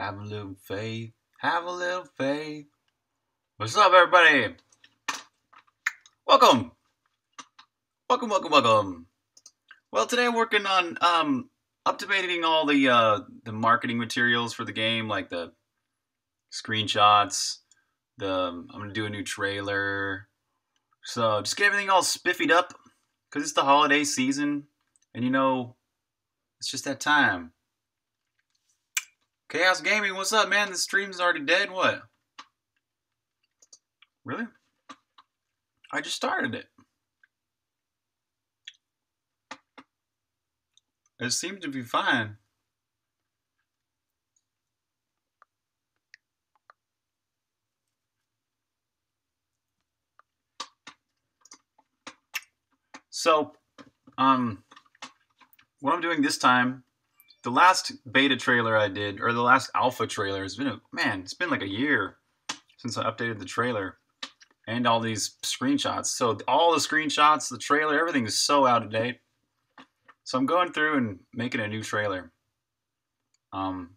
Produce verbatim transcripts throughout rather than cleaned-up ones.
Have a little faith. Have a little faith. What's up, everybody? Welcome. Welcome, welcome, welcome. Well, today I'm working on um, updating all the uh, the marketing materials for the game, like the screenshots. The I'm gonna do a new trailer. So just get everything all spiffied up, cause it's the holiday season, and you know, it's just that time. Chaos Gaming, what's up, man? The stream's already dead. What? Really? I just started it. It seems to be fine. So, um, what I'm doing this time, the last beta trailer I did, or the last alpha trailer, has been a, man, it's been like a year since I updated the trailer and all these screenshots. So all the screenshots, the trailer, everything is so out of date. So I'm going through and making a new trailer. Um,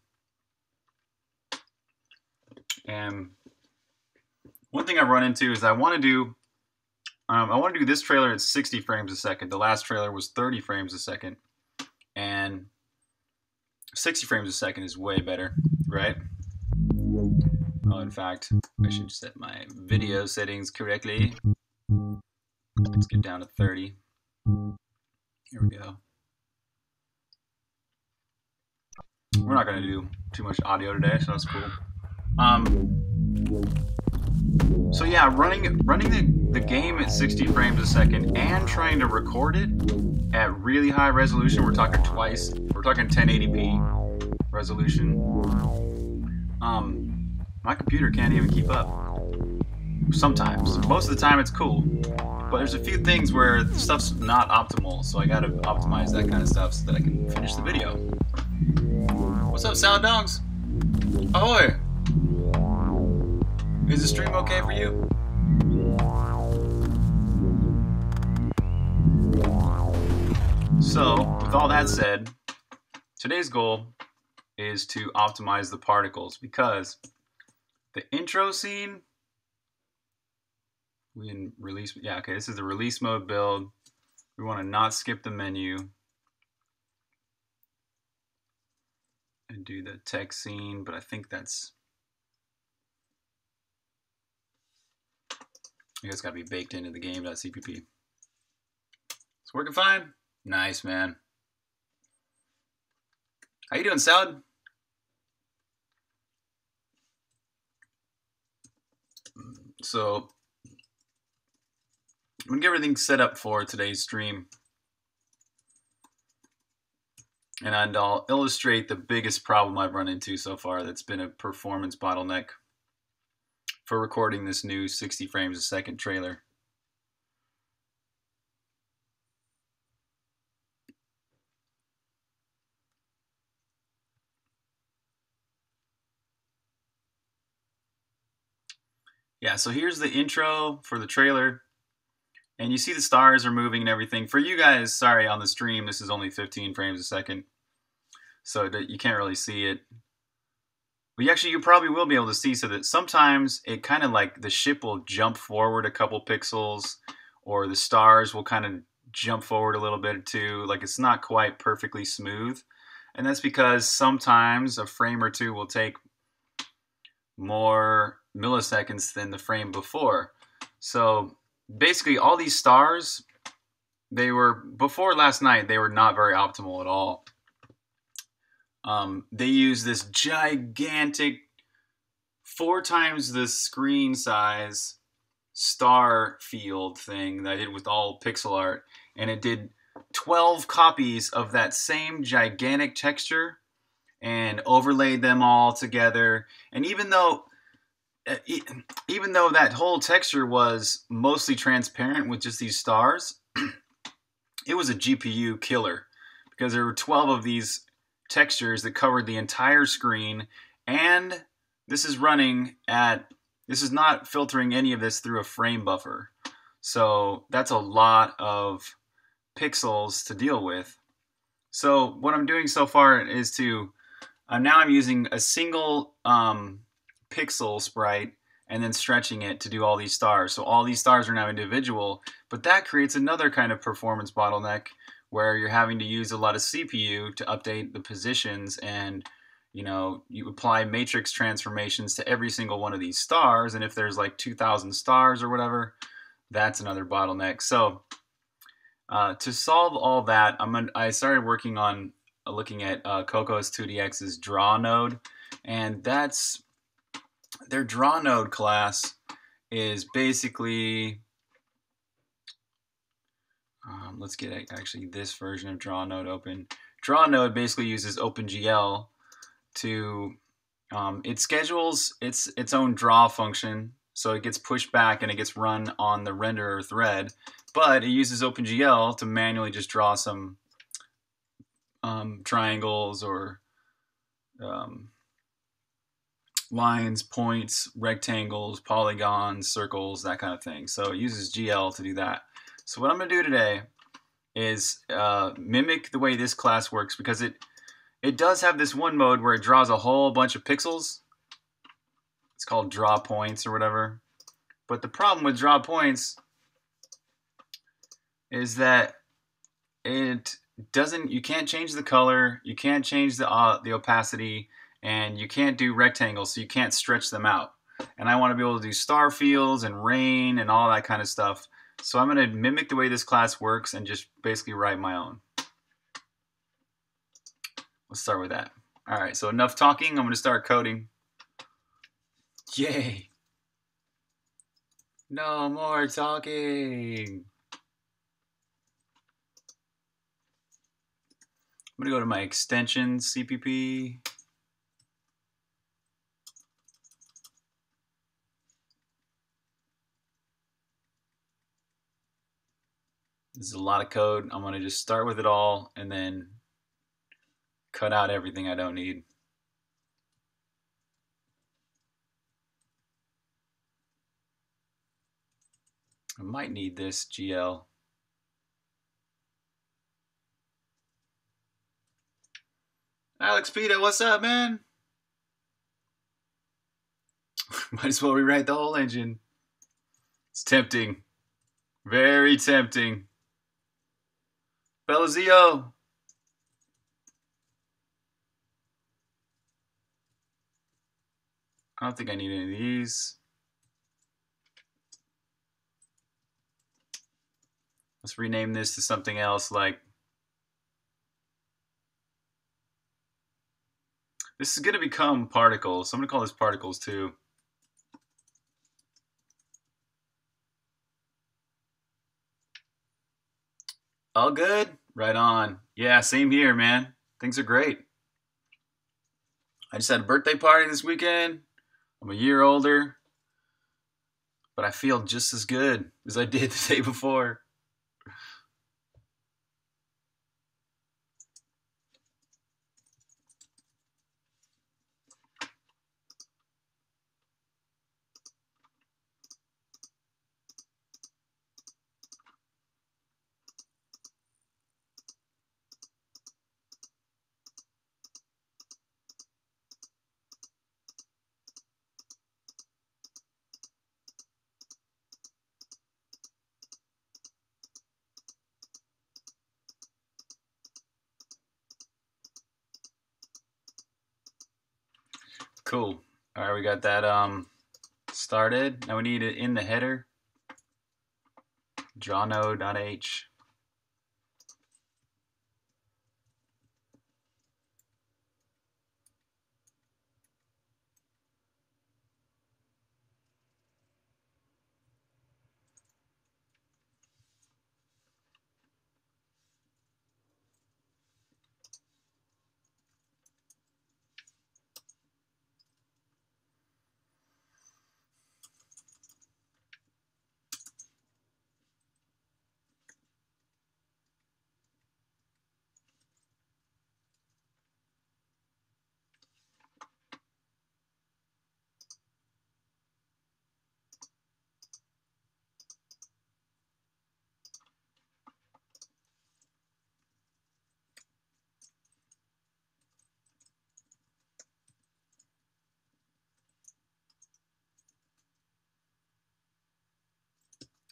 and one thing I've run into is I want to do, um, I want to do this trailer at sixty frames a second. The last trailer was thirty frames a second. And sixty frames a second is way better, right? Oh, in fact, I should set my video settings correctly. Let's get down to thirty. Here we go. We're not going to do too much audio today, so that's cool. Um, so yeah, running running the, the game at sixty frames a second and trying to record it at really high resolution. We're talking twice. We're talking ten eighty p resolution. Um, my computer can't even keep up. Sometimes. Most of the time it's cool. But there's a few things where the stuff's not optimal, so I gotta optimize that kind of stuff so that I can finish the video. What's up, Sound Dogs? Ahoy! Is the stream okay for you? So, with all that said, today's goal is to optimize the particles, because the intro scene, we can release, yeah, okay, this is the release mode build. We want to not skip the menu and do the text scene, but I think that's, I guess it's got to be baked into the game.cpp. It's working fine. Nice, man. How you doing, Salad? So, I'm going to get everything set up for today's stream. And I'll illustrate the biggest problem I've run into so far that's been a performance bottleneck for recording this new sixty frames a second trailer. Yeah, so here's the intro for the trailer. And you see the stars are moving and everything. For you guys, sorry, on the stream, this is only fifteen frames a second. So that you can't really see it. But actually, you probably will be able to see, so that sometimes it kind of like the ship will jump forward a couple pixels, or the stars will kind of jump forward a little bit too. Like, it's not quite perfectly smooth. And that's because sometimes a frame or two will take more milliseconds than the frame before. So basically, all these stars, they were, before last night, they were not very optimal at all. Um, they use this gigantic, four times the screen size star field thing that I did with all pixel art. And it did twelve copies of that same gigantic texture and overlaid them all together. And even though even though that whole texture was mostly transparent with just these stars, it was a G P U killer, because there were twelve of these textures that covered the entire screen, and this is running at, this is not filtering any of this through a frame buffer. So that's a lot of pixels to deal with. So what I'm doing so far is to Uh, now I'm using a single um, pixel sprite and then stretching it to do all these stars. So all these stars are now individual, but that creates another kind of performance bottleneck where you're having to use a lot of C P U to update the positions, and you know, you apply matrix transformations to every single one of these stars, and if there's like two thousand stars or whatever, that's another bottleneck. So uh, to solve all that, I'm gonna, I started working on uh, looking at uh, Cocos two D X's draw node, and that's their draw node class is basically um, let's get actually this version of draw node open. Draw node basically uses OpenGL to um, it schedules its its own draw function, so it gets pushed back and it gets run on the renderer thread, but it uses OpenGL to manually just draw some um, triangles or um, lines, points, rectangles, polygons, circles, that kind of thing. So it uses G L to do that. So what I'm going to do today is uh, mimic the way this class works, because it it does have this one mode where it draws a whole bunch of pixels. It's called draw points or whatever. But the problem with draw points is that it doesn't, you can't change the color, you can't change the uh, the opacity, and you can't do rectangles, so you can't stretch them out. And I want to be able to do star fields and rain and all that kind of stuff. So I'm going to mimic the way this class works and just basically write my own. Let's start with that. All right, so enough talking. I'm going to start coding. Yay. No more talking. I'm going to go to my extensions, C P P. This is a lot of code. I'm going to just start with it all and then cut out everything I don't need. I might need this G L. Alex Pita, what's up, man? Might as well rewrite the whole engine. It's tempting. Very tempting. Belazio. I don't think I need any of these. Let's rename this to something else, like this is going to become particles. So I'm going to call this particles too. All good? Right on. Yeah, same here, man. Things are great. I just had a birthday party this weekend. I'm a year older, but I feel just as good as I did the day before. Cool. All right, we got that um started. Now we need it in the header. Drawno.h.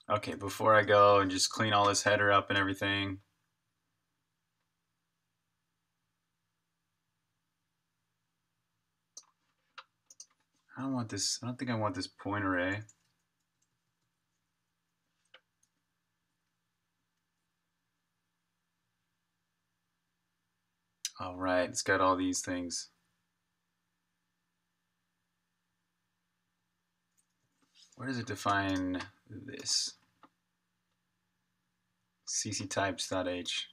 Okay, before I go and just clean all this header up and everything. I don't want this, I don't think I want this point array. All right, it's got all these things. Where does it define this? cctypes.h.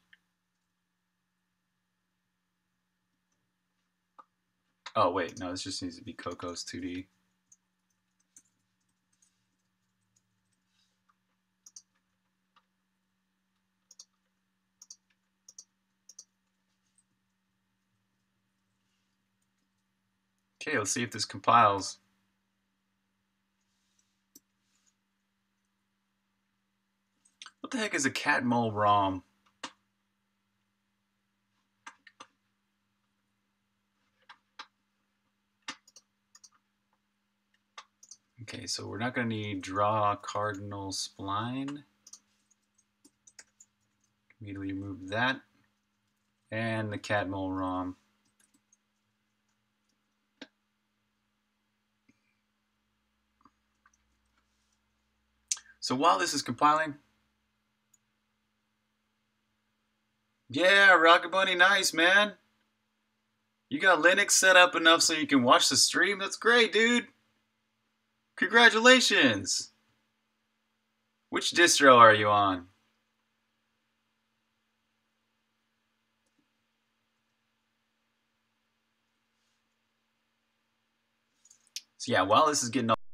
Oh wait, no, this just needs to be Cocos two D. Okay, let's see if this compiles. What the heck is a catmull ROM? Okay, so we're not going to need draw cardinal spline. Immediately remove that. And the catmull ROM. So while this is compiling, yeah, Rocket Bunny, nice, man. You got Linux set up enough so you can watch the stream? That's great, dude. Congratulations. Which distro are you on? So yeah, while this is getting up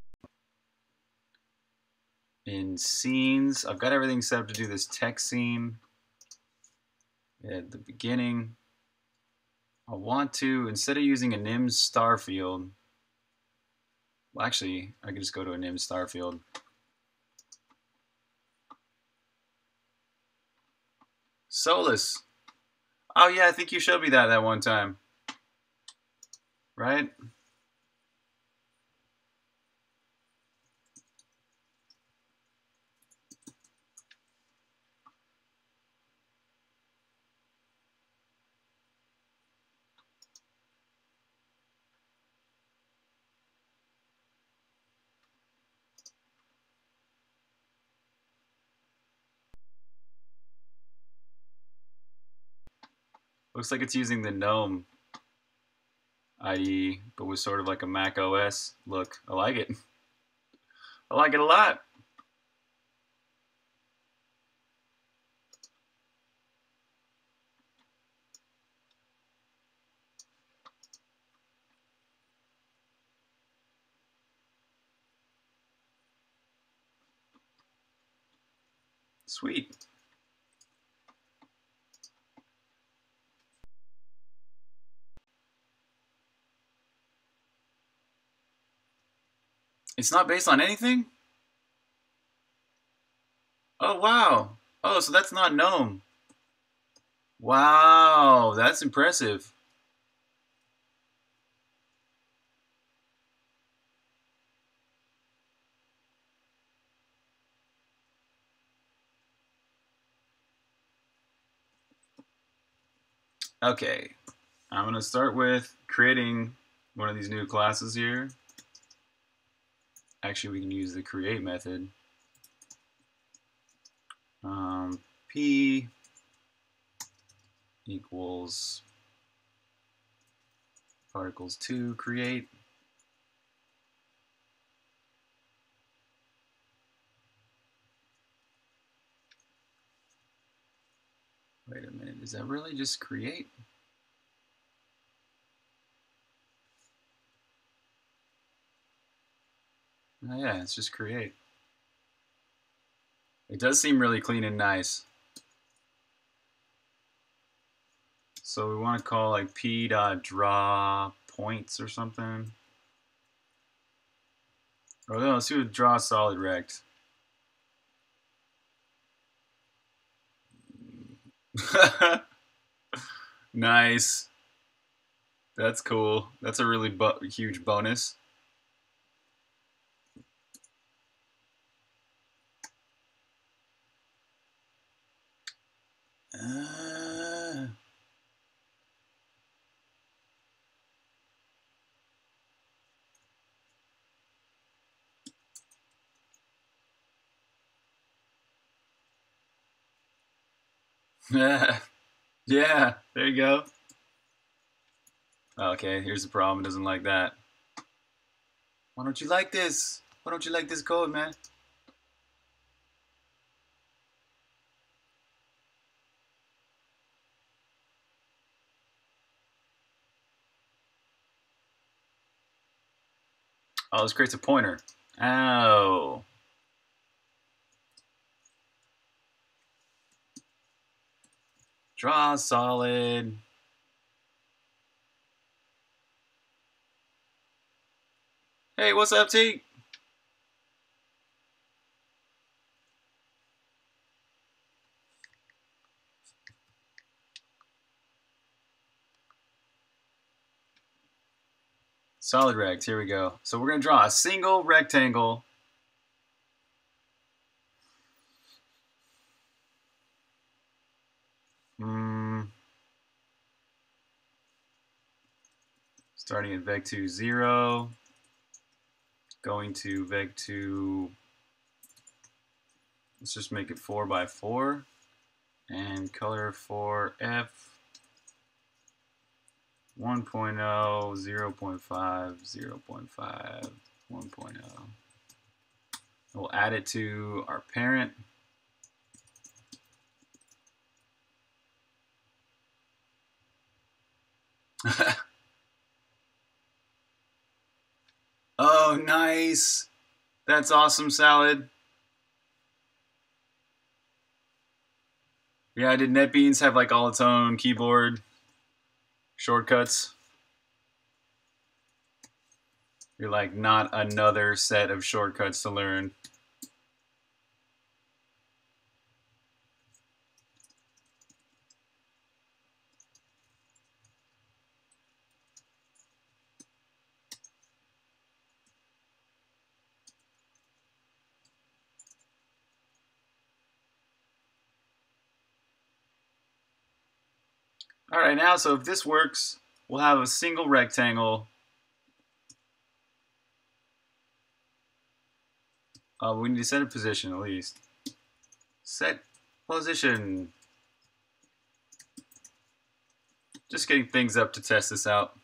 in scenes, I've got everything set up to do this text scene at the beginning. I want to, instead of using a N I M S star field, well, actually, I can just go to a N I M S star field. Solus. Oh yeah, I think you showed me that that one time. Right? Looks like it's using the GNOME I D E, but with sort of like a Mac O S look. I like it. I like it a lot. Sweet. It's not based on anything? Oh, wow. Oh, so that's not GNOME. Wow, that's impressive. Okay, I'm going to start with creating one of these new classes here. Actually, we can use the create method. Um, P equals particles two create. Wait a minute, is that really just create? Oh yeah, it's just create. It does seem really clean and nice. So we want to call like p dot draw points or something. Oh no, let's do a draw solid rect. Nice. That's cool. That's a really bu huge bonus. Uh... Yeah, there you go. Okay, here's the problem. It doesn't like that. Why don't you like this? Why don't you like this code, man? Oh, this creates a pointer. Oh. Draw solid. Hey, what's up, T? Solid rect, here we go. So we're gonna draw a single rectangle. Hmm. Starting at vec two, zero. Going to vec two, let's just make it four by four. And color for F, one point zero, zero point five, zero point five, one point zero. We'll add it to our parent. Oh, nice. That's awesome, Salad. Yeah, did NetBeans have like all its own keyboard shortcuts? You're like, not another set of shortcuts to learn. All right, now, so if this works, we'll have a single rectangle. Uh, we need to set a position at least. Set position. Just getting things up to test this out.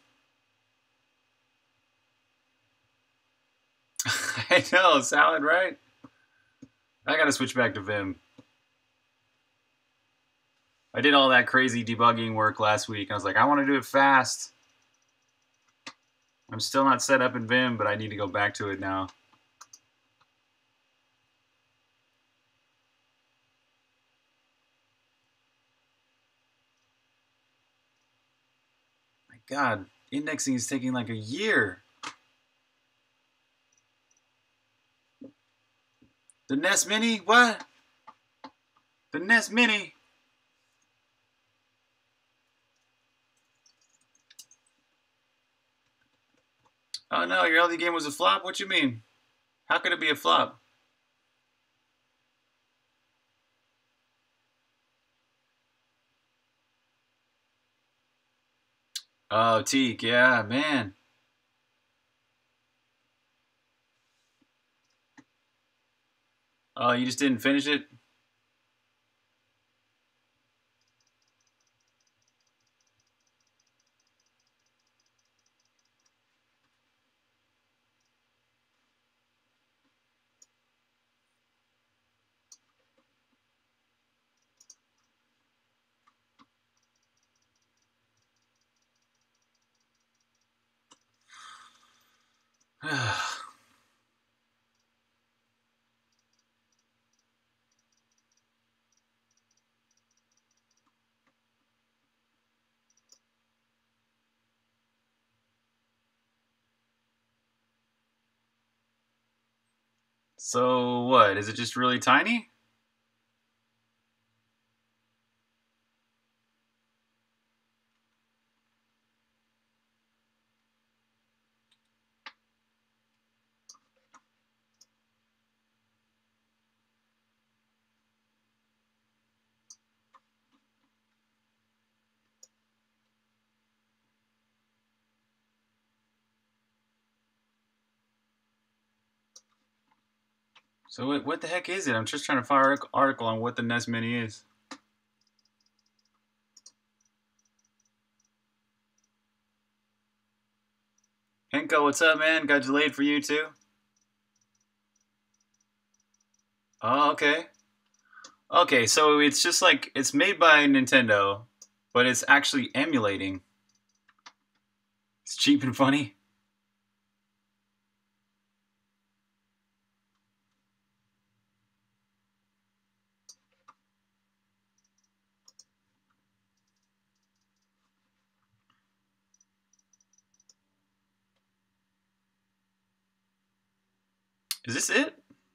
I know, Salad, right? I gotta switch back to Vim. I did all that crazy debugging work last week. I was like, I want to do it fast. I'm still not set up in Vim, but I need to go back to it now. My God, indexing is taking like a year. The Nest Mini? What? The Nest Mini? Oh no, your L D game was a flop? What you mean? How could it be a flop? Oh, Teak, yeah, man. Oh, you just didn't finish it? So what? Is it just really tiny? So what, what the heck is it? I'm just trying to find an article on what the N E S Mini is. Henko, what's up, man? Got delayed for you too? Oh, okay. Okay, so it's just like, it's made by Nintendo, but it's actually emulating. It's cheap and funny. Is this it?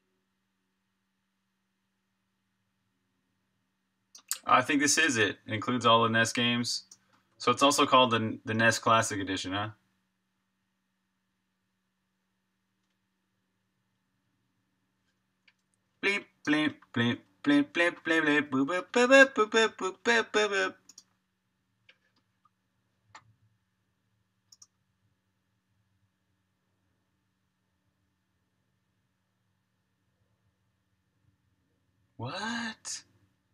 I think this is it. It includes all the N E S games. So it's also called the, the N E S Classic Edition, huh? Bleep, bleep, bleep, bleep, bleep, bleep, bleep, boop, boop, boop, boop, boop, boop, boop, boop, boop. What?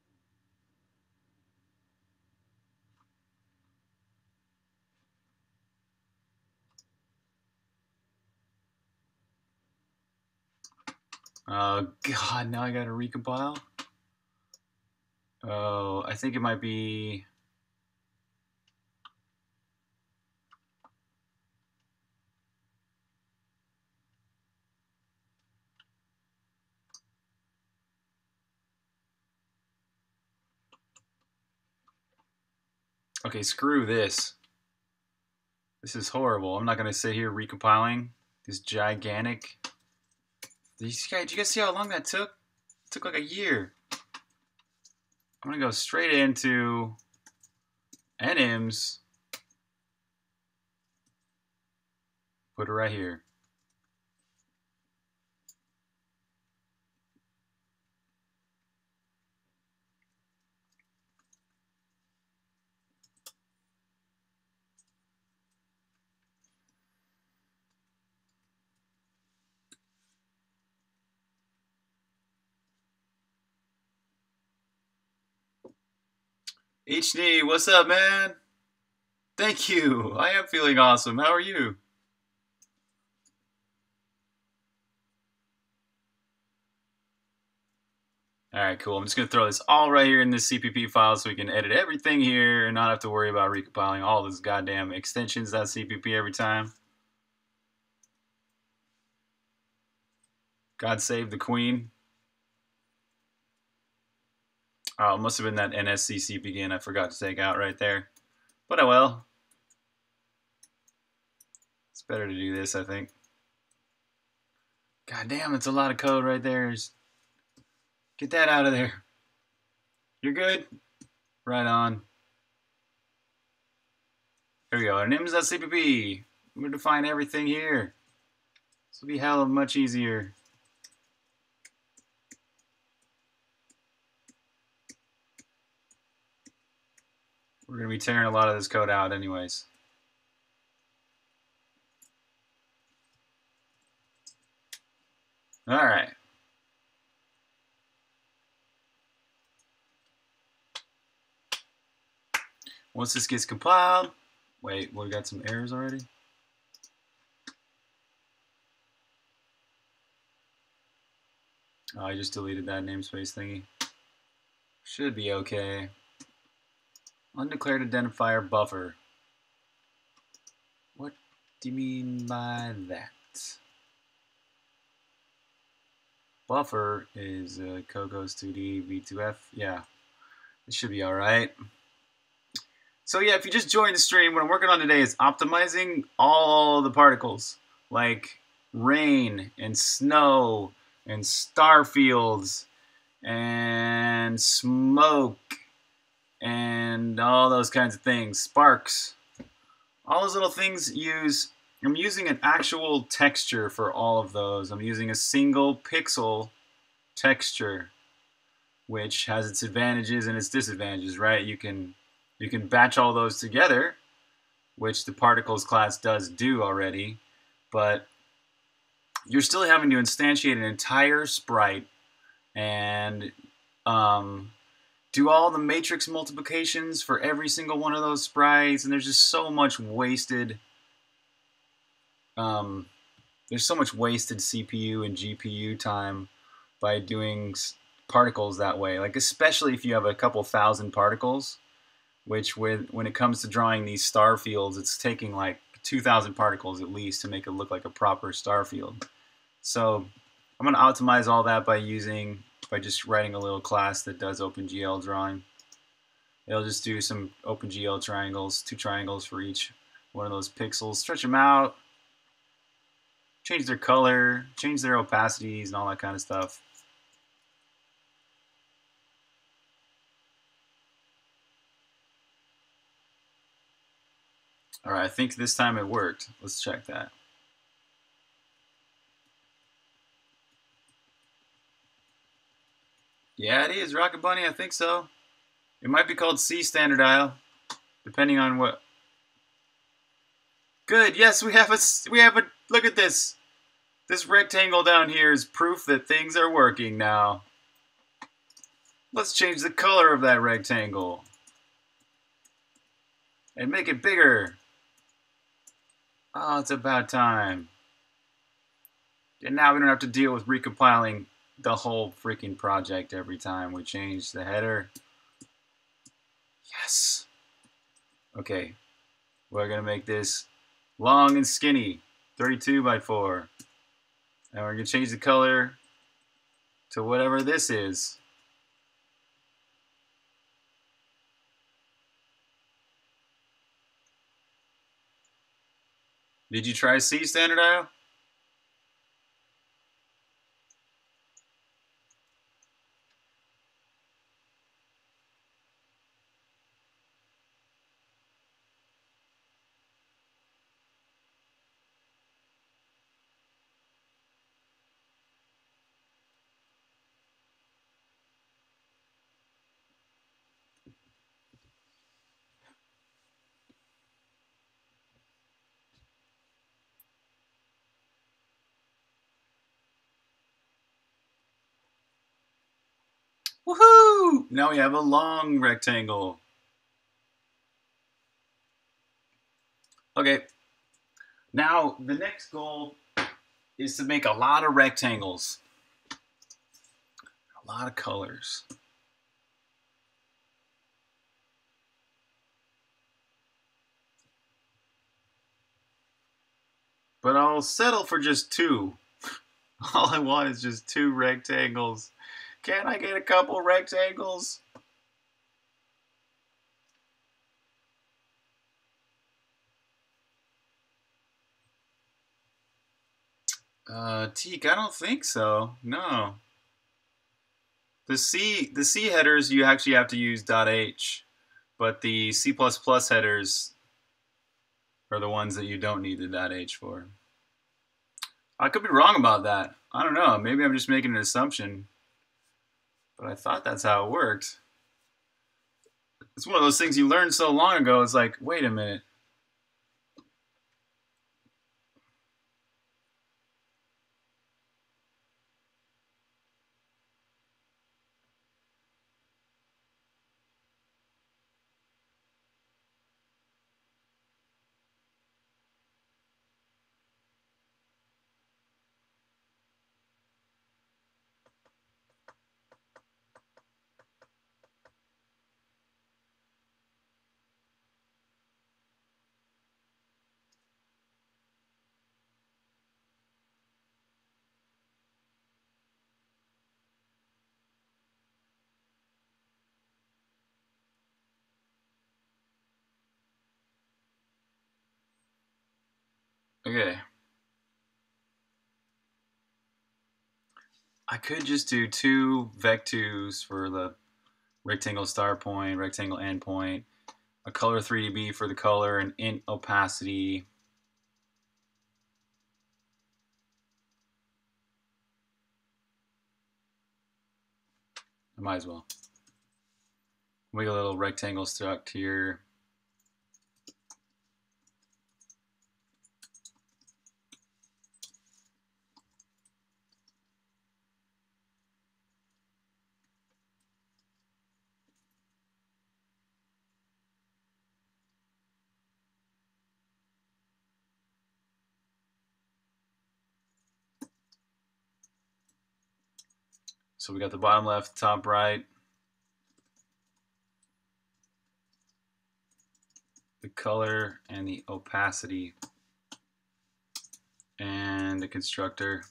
Oh, God, now I gotta recompile? Oh, I think it might be... Okay, screw this. This is horrible. I'm not gonna sit here recompiling this gigantic... Did you guys, did you guys see how long that took? It took like a year. I'm gonna go straight into N I Ms. Put it right here. H D, what's up, man? Thank you. I am feeling awesome. How are you? Alright, cool. I'm just going to throw this all right here in this C P P file so we can edit everything here and not have to worry about recompiling all this goddamn extensions.cpp every time. God save the queen. Oh, it must have been that N S C C begin I forgot to take out right there. But oh well. It's better to do this, I think. God damn, it's a lot of code right there. Just get that out of there. You're good? Right on. Here we go. N I Ms.cpp. I'm going to define everything here. This will be hell of much easier. We're going to be tearing a lot of this code out anyways. All right. Once this gets compiled, wait, we got some errors already? Oh, I just deleted that namespace thingy. Should be okay. Undeclared identifier buffer. What do you mean by that? Buffer is uh, Cocos two D V two F. Yeah, it should be all right. So yeah, if you just joined the stream, what I'm working on today is optimizing all the particles, like rain and snow and star fields and smoke and all those kinds of things, sparks. All those little things use, I'm using an actual texture for all of those. I'm using a single pixel texture, which has its advantages and its disadvantages, right? You can you can batch all those together, which the particles class does do already, but you're still having to instantiate an entire sprite and um, do all the matrix multiplications for every single one of those sprites, and there's just so much wasted um, there's so much wasted C P U and G P U time by doing particles that way, like especially if you have a couple thousand particles, which with when it comes to drawing these star fields, it's taking like two thousand particles at least to make it look like a proper star field. So I'm going to optimize all that by using by just writing a little class that does OpenGL drawing. It'll just do some OpenGL triangles, two triangles for each one of those pixels, stretch them out, change their color, change their opacities, and all that kind of stuff. All right, I think this time it worked. Let's check that. Yeah, it is, Rocket Bunny, I think so. It might be called C standard I O, depending on what. Good, yes, we have a, we have a, look at this. This rectangle down here is proof that things are working now. Let's change the color of that rectangle. And make it bigger. Oh, it's about time. And now we don't have to deal with recompiling the whole freaking project every time we change the header. Yes. Okay. We're going to make this long and skinny. thirty-two by four. And we're going to change the color to whatever this is. Did you try C standard I O? Woohoo! Now we have a long rectangle. Okay. Now, the next goal is to make a lot of rectangles. A lot of colors. But I'll settle for just two. All I want is just two rectangles. Can't I get a couple rectangles? Uh, Teak, I don't think so. No. The C, the C headers, you actually have to use .h, but the C plus plus headers are the ones that you don't need the .h for. I could be wrong about that. I don't know. Maybe I'm just making an assumption. But I thought that's how it worked. It's one of those things you learned so long ago, it's like, wait a minute. Okay. I could just do two vectors for the rectangle start point, rectangle end point, a color three D B for the color, and int opacity. I might as well. Make a little rectangle struct here. So we got the bottom left, top right, the color and the opacity, and the constructor.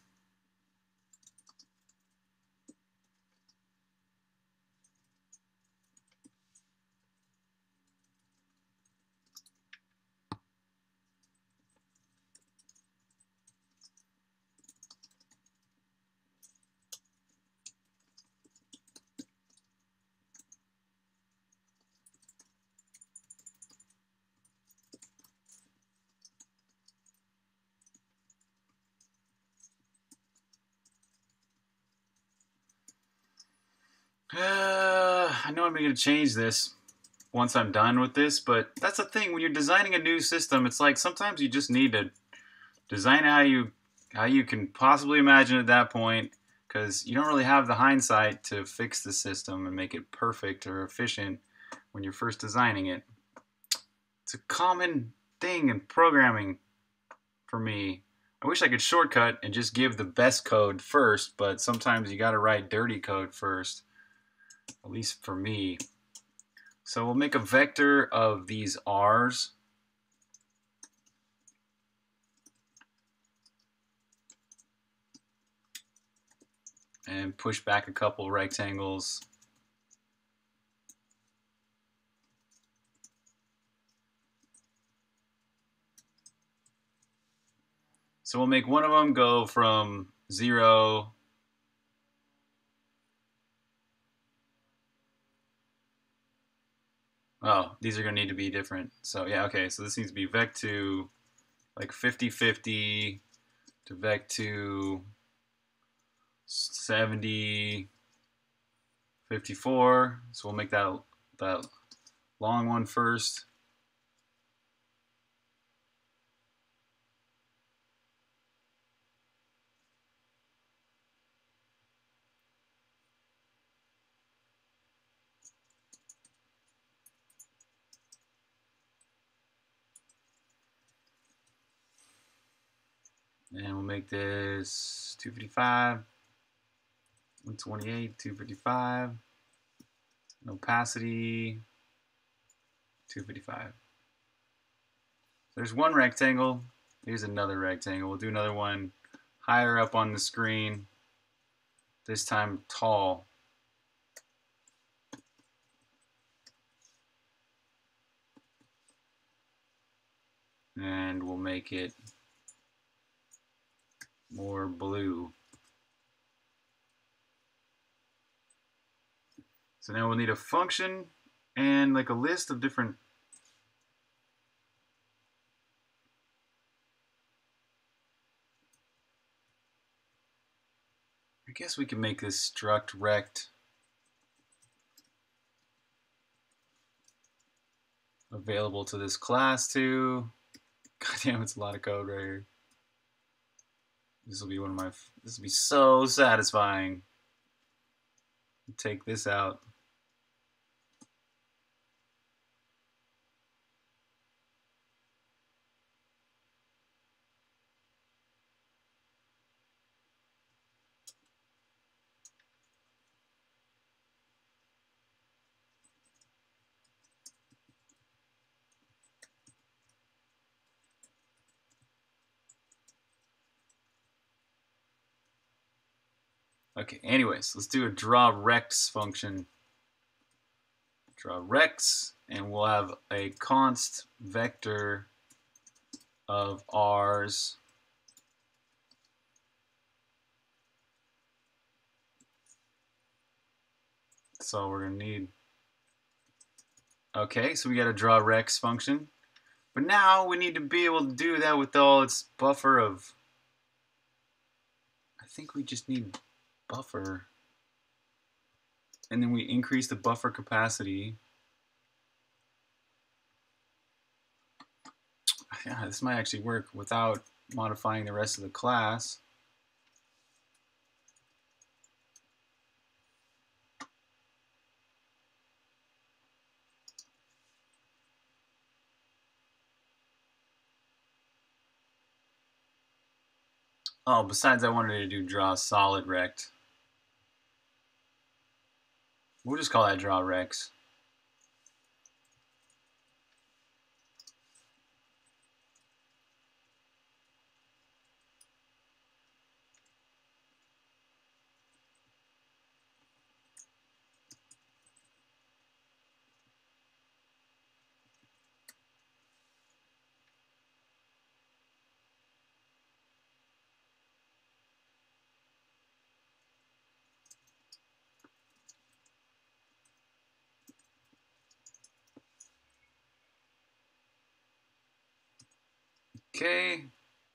Uh, I know I'm going to change this once I'm done with this, but that's the thing. When you're designing a new system, it's like sometimes you just need to design how you how you can possibly imagine at that point, because you don't really have the hindsight to fix the system and make it perfect or efficient when you're first designing it. It's a common thing in programming for me. I wish I could shortcut and just give the best code first, but sometimes you got to write dirty code first, at least for me. So we'll make a vector of these R's. And push back a couple rectangles. So we'll make one of them go from zero Oh, these are going to need to be different. So yeah, okay, so this needs to be vec two, like fifty fifty to vec two, seventy, fifty-four. So we'll make that, that long one first. And we'll make this two fifty-five, one twenty-eight, two fifty-five, and opacity, two fifty-five. There's one rectangle. Here's another rectangle. We'll do another one higher up on the screen, this time tall. And we'll make it more blue. So now we'll need a function and like a list of different I guess we can make this struct rect available to this class too. God damn, it's a lot of code right here. This will be one of my, this will be so satisfying. Take this out. Okay, anyways, let's do a draw rex function. Draw rex, and we'll have a const vector of r's so we're gonna need, okay, so we got a draw rex function, but now we need to be able to do that with all its buffer of, I think we just need buffer, and then we increase the buffer capacity. Yeah, this might actually work without modifying the rest of the class. Oh, besides I wanted to do draw solid rect. We'll just call that draw Rex. Okay.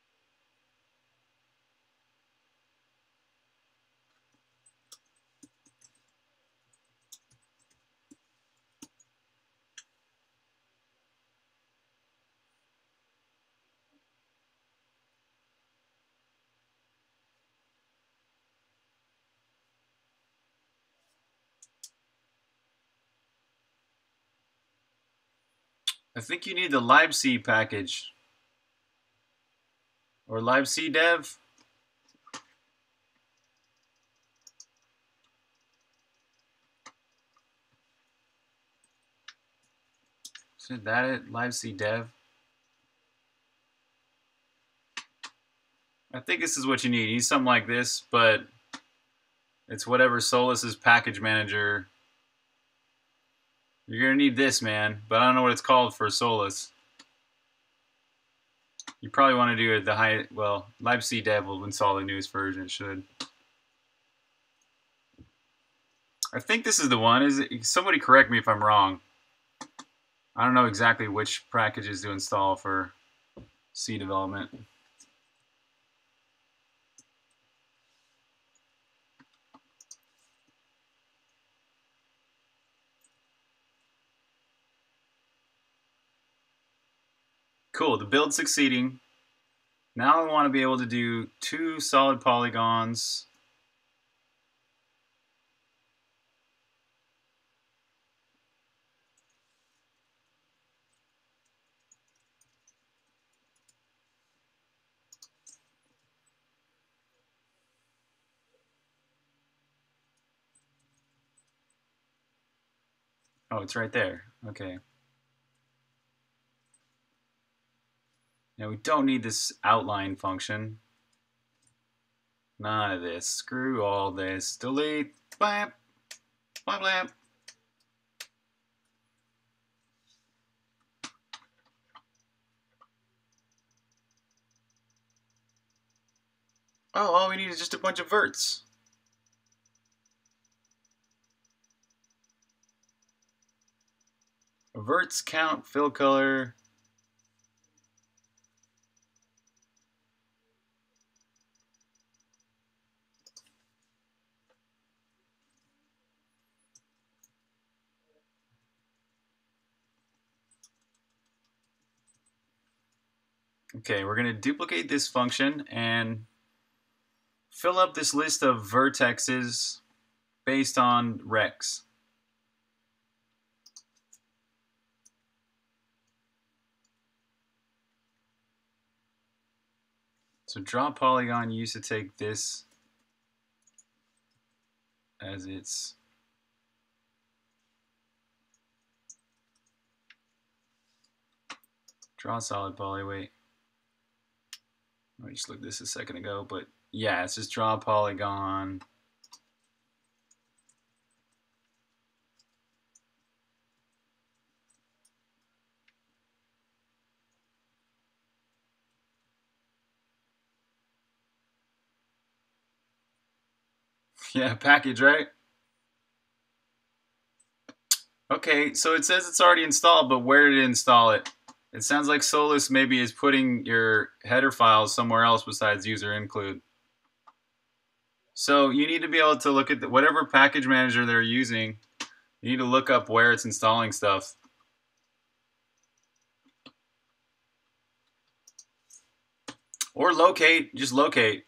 I think you need the libc package. Or libc dev. Isn't that it? libc dev. I think this is what you need. You need something like this, but it's whatever Solus's package manager. You're gonna need this, man, but I don't know what it's called for Solus. You probably want to do it the high. Well, libc dev will install the newest version. It should. I think this is the one. Is it, somebody correct me if I'm wrong. I don't know exactly which packages to install for C development. Cool, the build's succeeding. Now I want to be able to do two solid polygons. Oh, it's right there. Okay. Now we don't need this outline function. None of this. Screw all this. Delete. Blam. Blam blam. Oh, all we need is just a bunch of verts. Verts count, fill color. Okay, we're going to duplicate this function and fill up this list of vertexes based on Rex. So draw polygon used to take this as its draw solid poly. Wait, I just looked at this a second ago, but yeah, it's just draw polygon. Yeah, package, right? Okay, so it says it's already installed, but where did it install it? It sounds like Solus maybe is putting your header files somewhere else besides user include. So you need to be able to look at the, whatever package manager they're using. You need to look up where it's installing stuff. Or locate, just locate.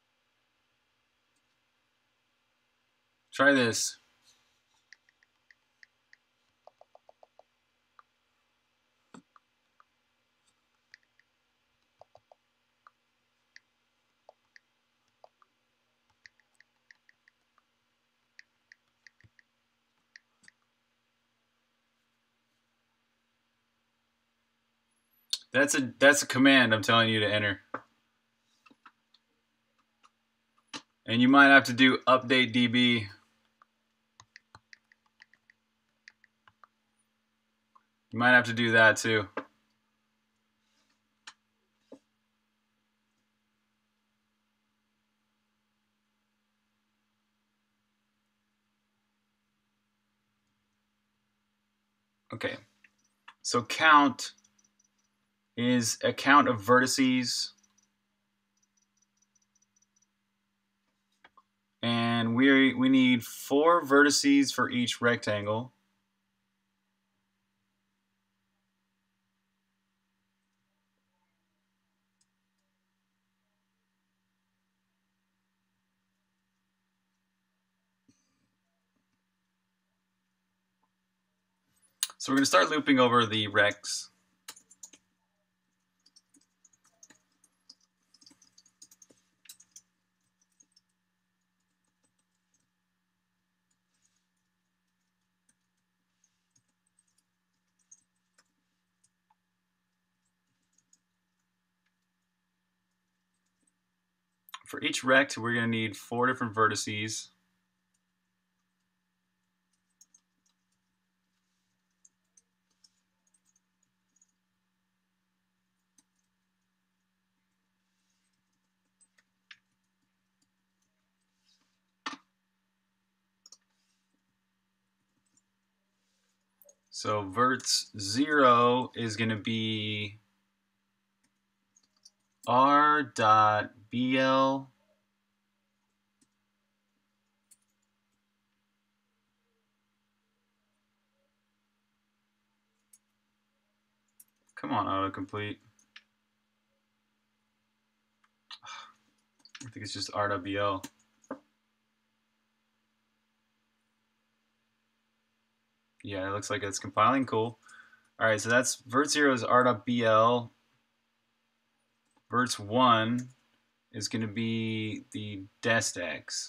Try this. That's a that's a command I'm telling you to enter. And you might have to do update D B. You might have to do that too. Okay. So count is a count of vertices. And we we need four vertices for each rectangle. So we're going to start looping over the rects. For each rect, we're going to need four different vertices. So verts zero is going to be r dot bl Come on, autocomplete. I think it's just r dot bl. Yeah, it looks like it's compiling. Cool. All right, so that's vert zero is r dot bl. Verts one is going to be the destx.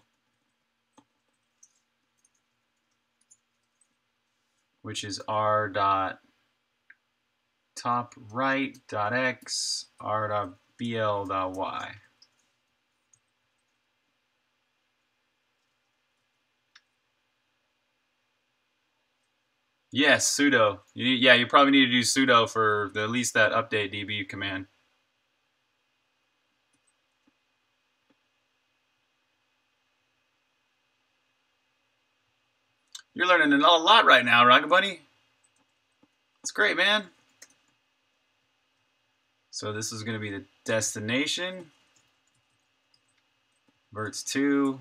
Which is r dot top right dot x, r dot bl dot y. Yes, sudo. You, yeah, you probably need to do sudo for the, at least that update D B command. You're learning a lot right now, Rocket Bunny. It's great, man. So this is going to be the destination. Verts two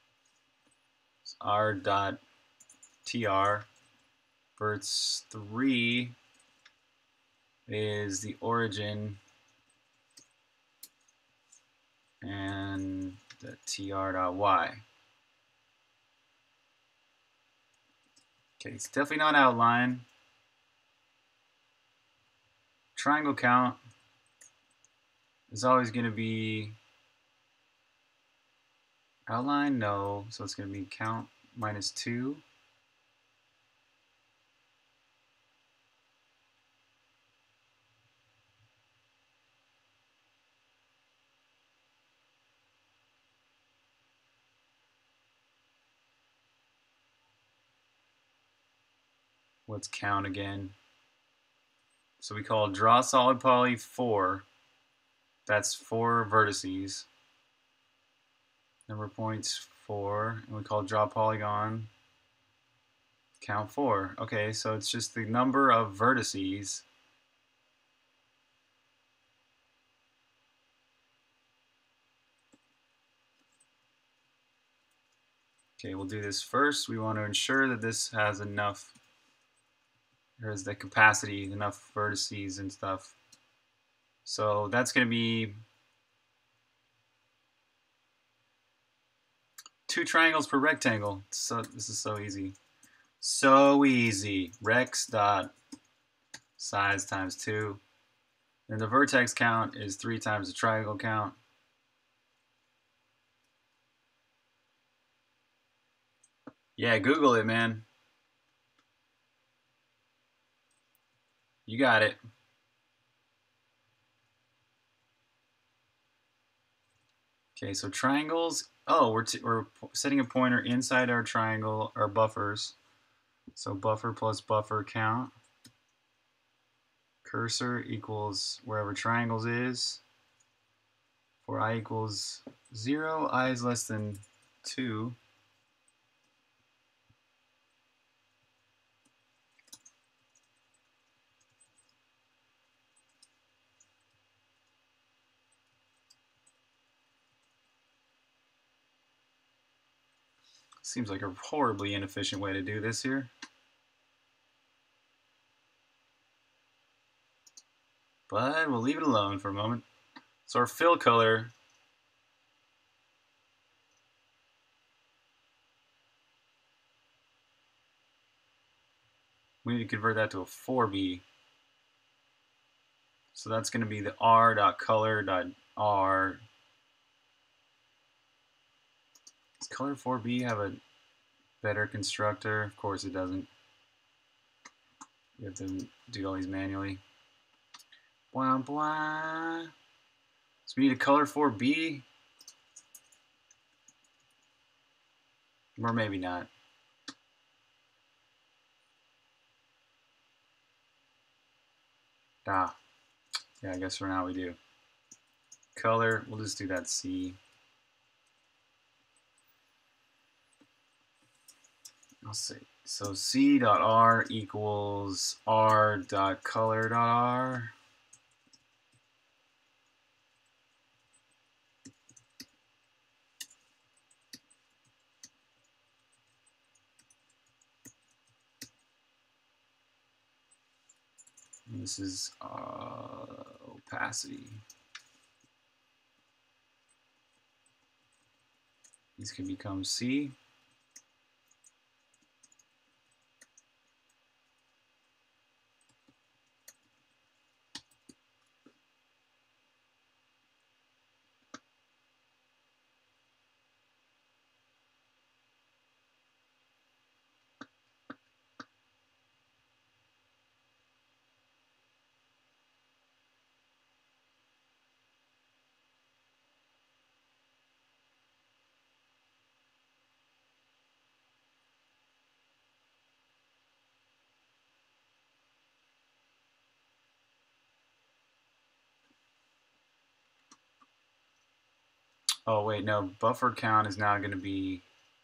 r dot tr. Verts three is the origin and the tr.y. Okay, it's definitely not outline. Triangle count is always going to be outline, no, so it's going to be count minus two. What's count again? So we call draw solid poly four. That's four vertices. Number points four, and we call draw polygon count four. Okay, so it's just the number of vertices. Okay, we'll do this first. We want to ensure that this has enough, there's the capacity, enough vertices and stuff. So that's going to be two triangles per rectangle. So this is so easy. So easy. Rex dot size times two. And the vertex count is three times the triangle count. Yeah, Google it, man. You got it. Okay, so triangles. Oh, we're, t we're setting a pointer inside our triangle, our buffers. So buffer plus buffer count. Cursor equals wherever triangles is. For I equals zero, I is less than two. Seems like a horribly inefficient way to do this here. But we'll leave it alone for a moment. So our fill color, we need to convert that to a four B. So that's going to be the r.color.r. Does color four B have a better constructor? Of course it doesn't. You have to do all these manually. Blah, blah. So we need a color four B. Or maybe not. Ah. Yeah, I guess for now we do. Color, we'll just do that C. I'll see. So C.R equals R.color.R. And this is uh, opacity. These can become C. Oh wait, no, buffer count is now going to be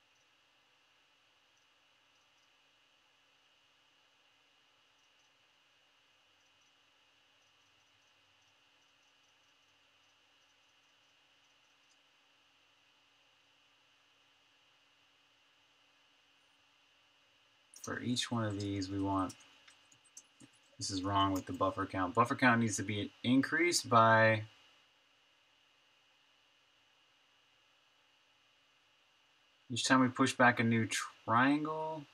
for each one of these we want, this is wrong with the buffer count. Buffer count needs to be increased by each time we push back a new triangle.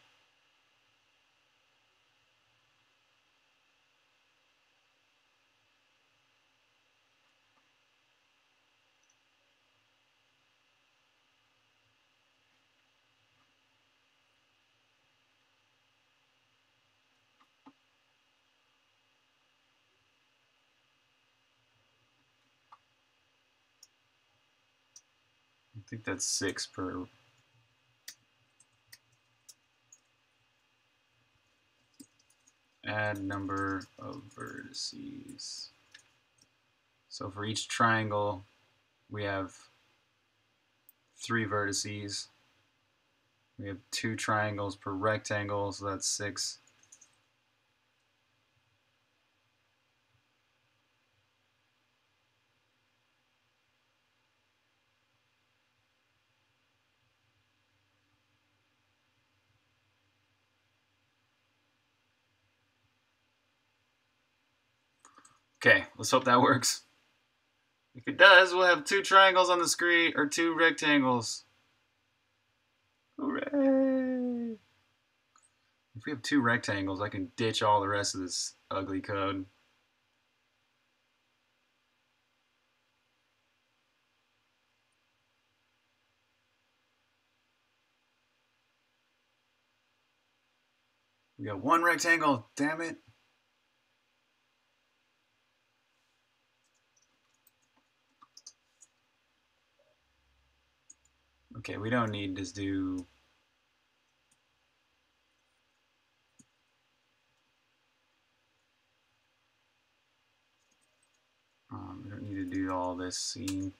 I think that's six per. Add number of vertices. So for each triangle, we have three vertices. We have two triangles per rectangle, so that's six. Okay, let's hope that works. If it does, we'll have two triangles on the screen, or two rectangles. Hooray! If we have two rectangles, I can ditch all the rest of this ugly code. We got one rectangle, damn it. Okay, we don't need to do... Um, we don't need to do all this scene.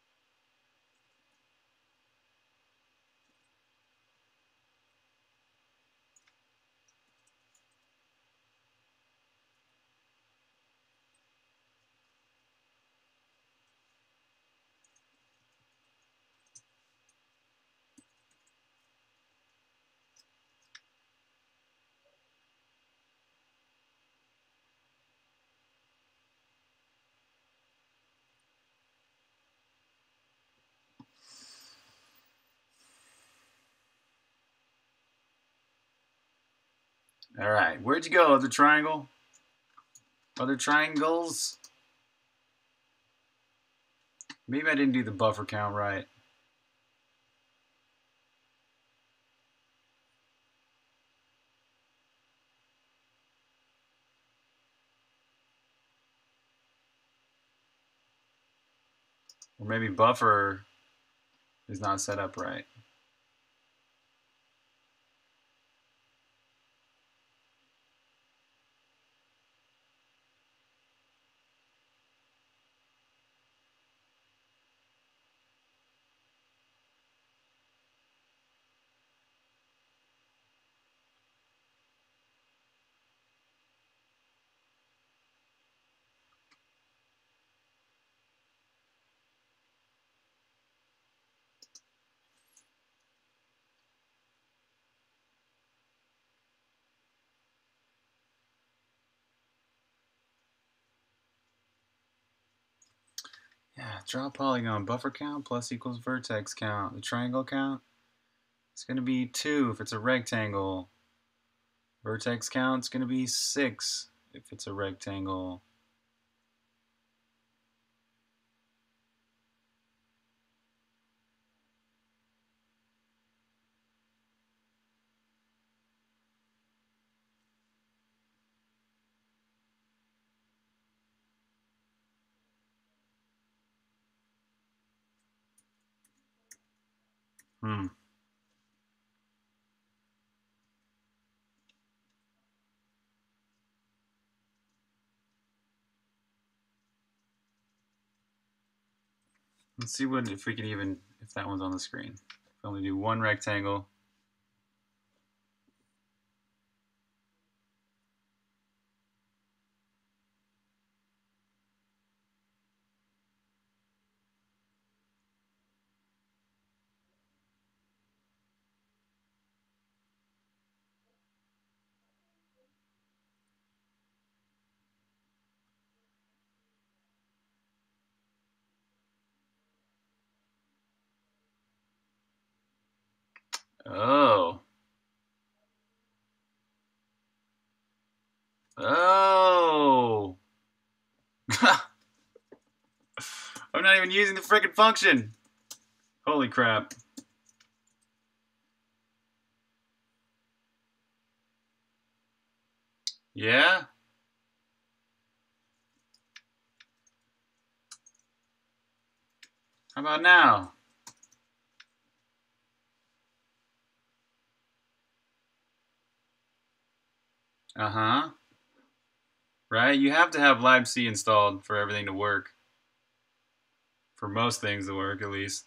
All right, where'd you go, other triangle? Other triangles? Maybe I didn't do the buffer count right. Or maybe buffer is not set up right. Yeah, draw polygon. Buffer count plus equals vertex count. The triangle count, it's going to be two if it's a rectangle. Vertex count is going to be six if it's a rectangle. Hmm. Let's see what if we can even if that one's on the screen. If we only do one rectangle. Oh. Oh. I'm not even using the frickin' function. Holy crap. Yeah? How about now? Uh-huh. Right? You have to have libc installed for everything to work. For most things to work, at least.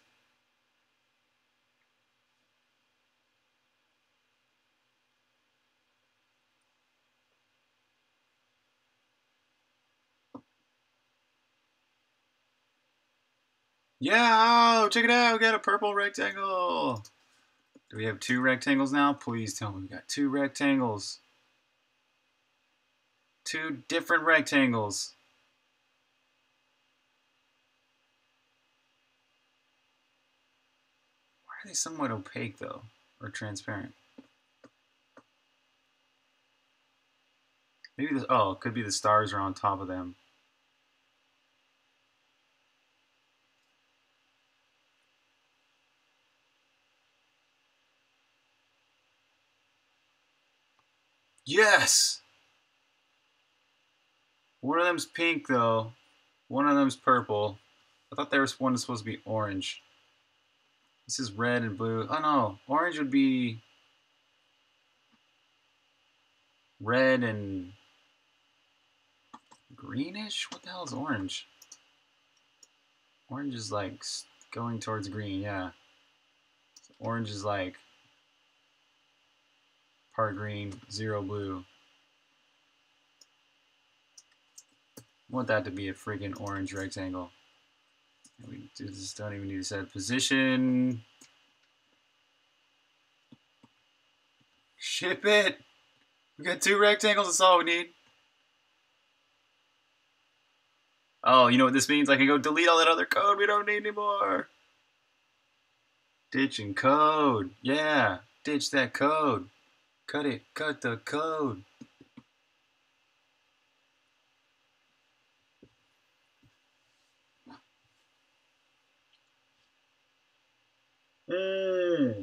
Yeah, oh, check it out. We got a purple rectangle. Do we have two rectangles now? Please tell me we got two rectangles. Two different rectangles. Why are they somewhat opaque, though? Or transparent? Maybe this, oh, it could be the stars are on top of them. Yes! One of them's pink, though. One of them's purple. I thought there was one that's supposed to be orange. This is red and blue. Oh no, orange would be red and greenish? What the hell is orange? Orange is like going towards green, yeah. So orange is like part green, zero blue. I want that to be a freaking orange rectangle. We just don't even need to set position. Ship it! We got two rectangles, that's all we need. Oh, you know what this means? I can go delete all that other code we don't need anymore. Ditching code. Yeah, ditch that code. Cut it, cut the code. Mm.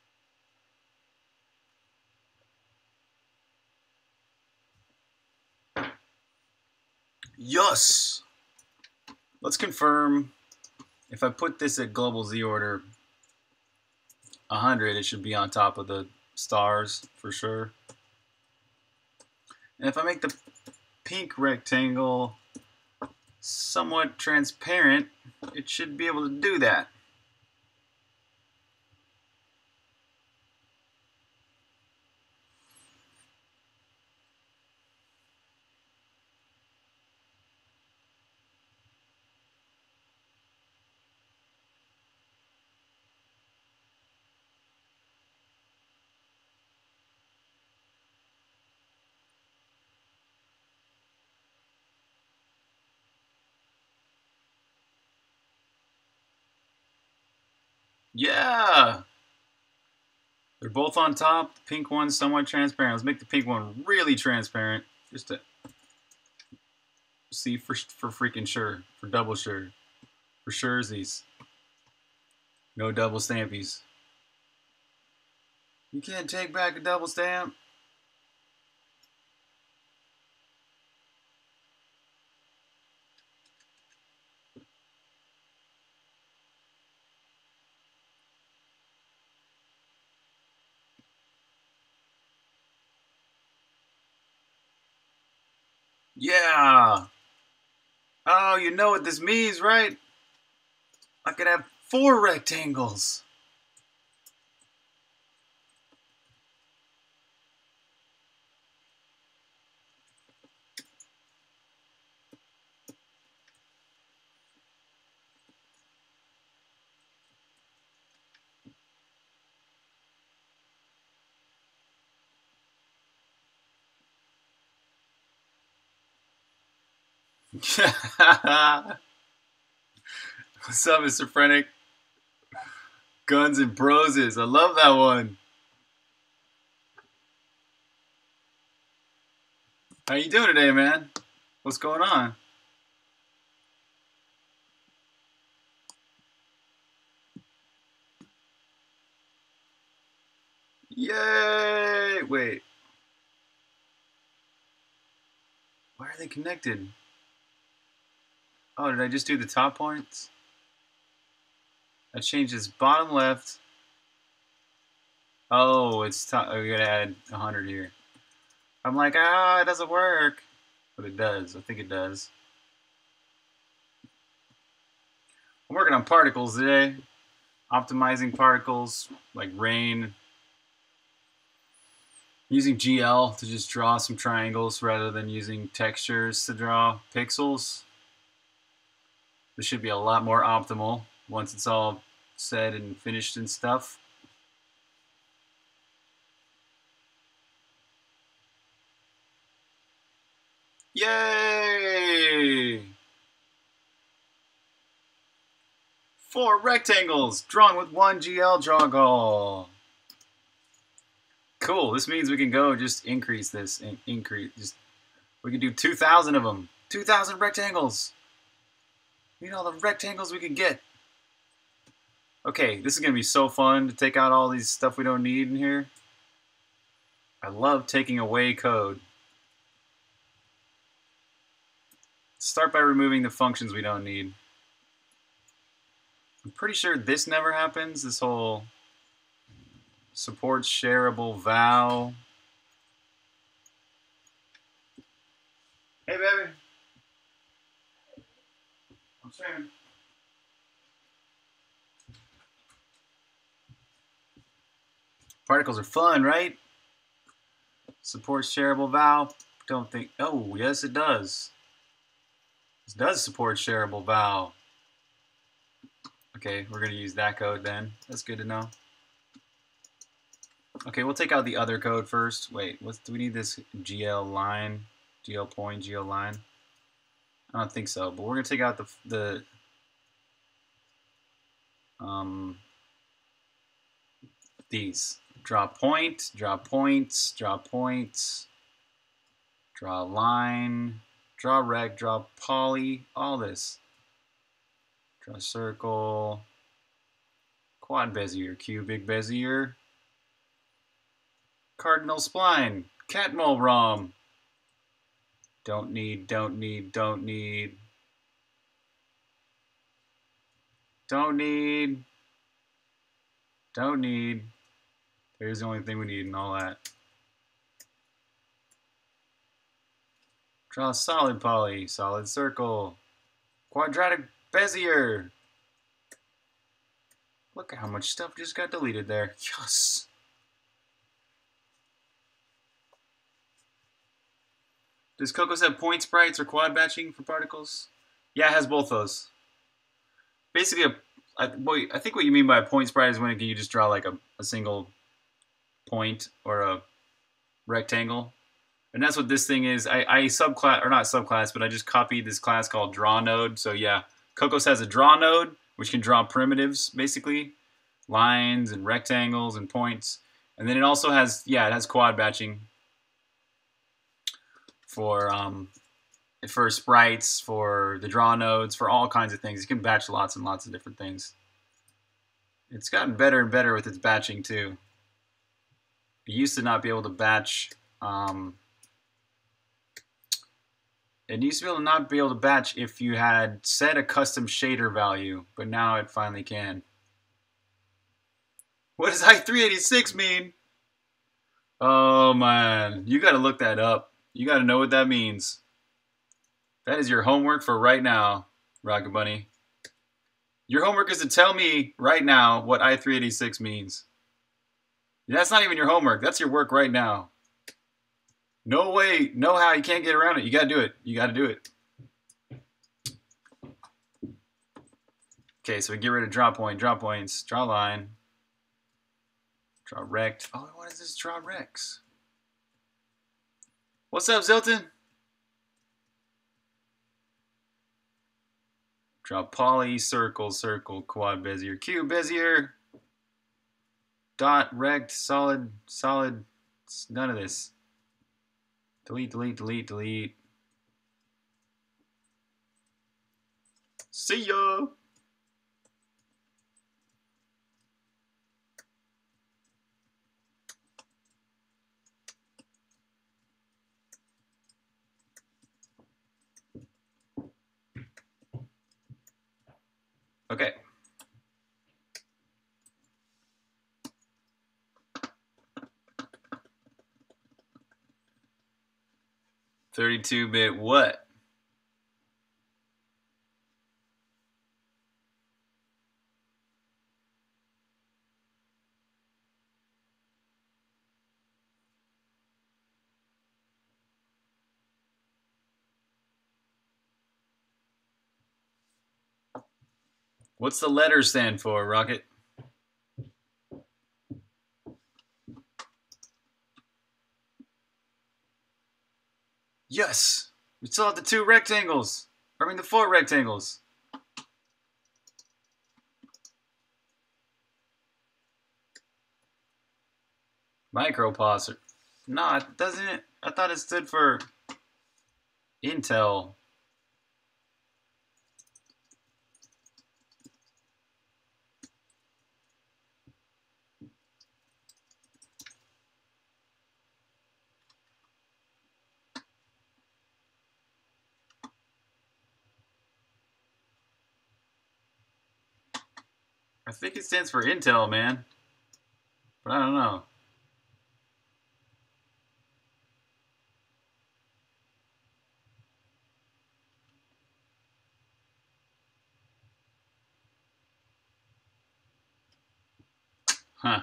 Yes! Let's confirm. If I put this at global Z order one hundred, it should be on top of the stars for sure. And if I make the pink rectangle somewhat transparent, it should be able to do that. Yeah! They're both on top. The pink one's somewhat transparent. Let's make the pink one really transparent. Just to see for, for freaking sure. For double sure. For surezies. No double stampies. You can't take back a double stamp. Yeah! Oh, you know what this means, right? I could have four rectangles. What's up, Mister Frenick? Guns and Broses. I love that one. How you doing today, man? What's going on? Yay! Wait. Why are they connected? Oh, did I just do the top points? I changed this bottom left. Oh, it's top. Oh, we gotta add one hundred here. I'm like, ah, it doesn't work. But it does. I think it does. I'm working on particles today. Optimizing particles like rain. Using G L to just draw some triangles rather than using textures to draw pixels. This should be a lot more optimal once it's all said and finished and stuff. Yay! Four rectangles drawn with one G L joggle. Cool. This means we can go just increase this and increase. Just we can do two thousand of them. two thousand rectangles. You know all the rectangles we can get. Okay, this is gonna be so fun to take out all these stuff we don't need in here. I love taking away code. Start by removing the functions we don't need. I'm pretty sure this never happens. This whole supports shareable vow. Hey, baby. I'm streaming. Particles are fun, right? Supports shareable vow. Don't think. Oh, yes, it does. This does support shareable vow. Okay, we're going to use that code then. That's good to know. Okay, we'll take out the other code first. Wait, what's, do we need this G L line? G L point, G L line? I don't think so, but we're going to take out the, the um, these. Draw point, draw points, draw points, draw line, draw rect, draw poly, all this. Draw circle, quad Bezier, cubic Bezier, cardinal spline, catmull rom. Don't need, don't need, don't need. Don't need. Don't need. Here's the only thing we need and all that. Draw a solid poly, solid circle, quadratic Bezier. Look at how much stuff just got deleted there. Yes. Does Cocos have point sprites or quad batching for particles? Yeah, it has both those. Basically, a, I, boy, I think what you mean by a point sprite is when you just draw like a, a single point or a rectangle. And that's what this thing is. I, I subclass, or not subclass, but I just copied this class called draw node. So yeah, Cocos has a draw node, which can draw primitives, basically. Lines and rectangles and points. And then it also has, yeah, it has quad batching for um, for sprites, for the draw nodes, for all kinds of things. You can batch lots and lots of different things. It's gotten better and better with its batching too. It used to not be able to batch. Um, it used to be able to not be able to batch if you had set a custom shader value, but now it finally can. What does I three eighty-six mean? Oh man, you got to look that up. You got to know what that means. That is your homework for right now, Rocket Bunny. Your homework is to tell me right now what I three eighty-six means. That's not even your homework. That's your work right now. No way, no how. You can't get around it. You got to do it. You got to do it. Okay, so we get rid of draw point, draw points, draw line, draw rect. Oh, what is this draw rects? What's up, Zilton? Draw poly, circle, circle, quad Bezier, cube Bezier, dot, rect, solid, solid, none of this. Delete, delete, delete, delete. See ya! Okay. thirty-two bit what? What's the letter stand for, Rocket? Yes! We still have the two rectangles. I mean the four rectangles. Microprocessor. No, it doesn't. I thought it stood for Intel. think it stands for Intel, man. But I don't know. Huh.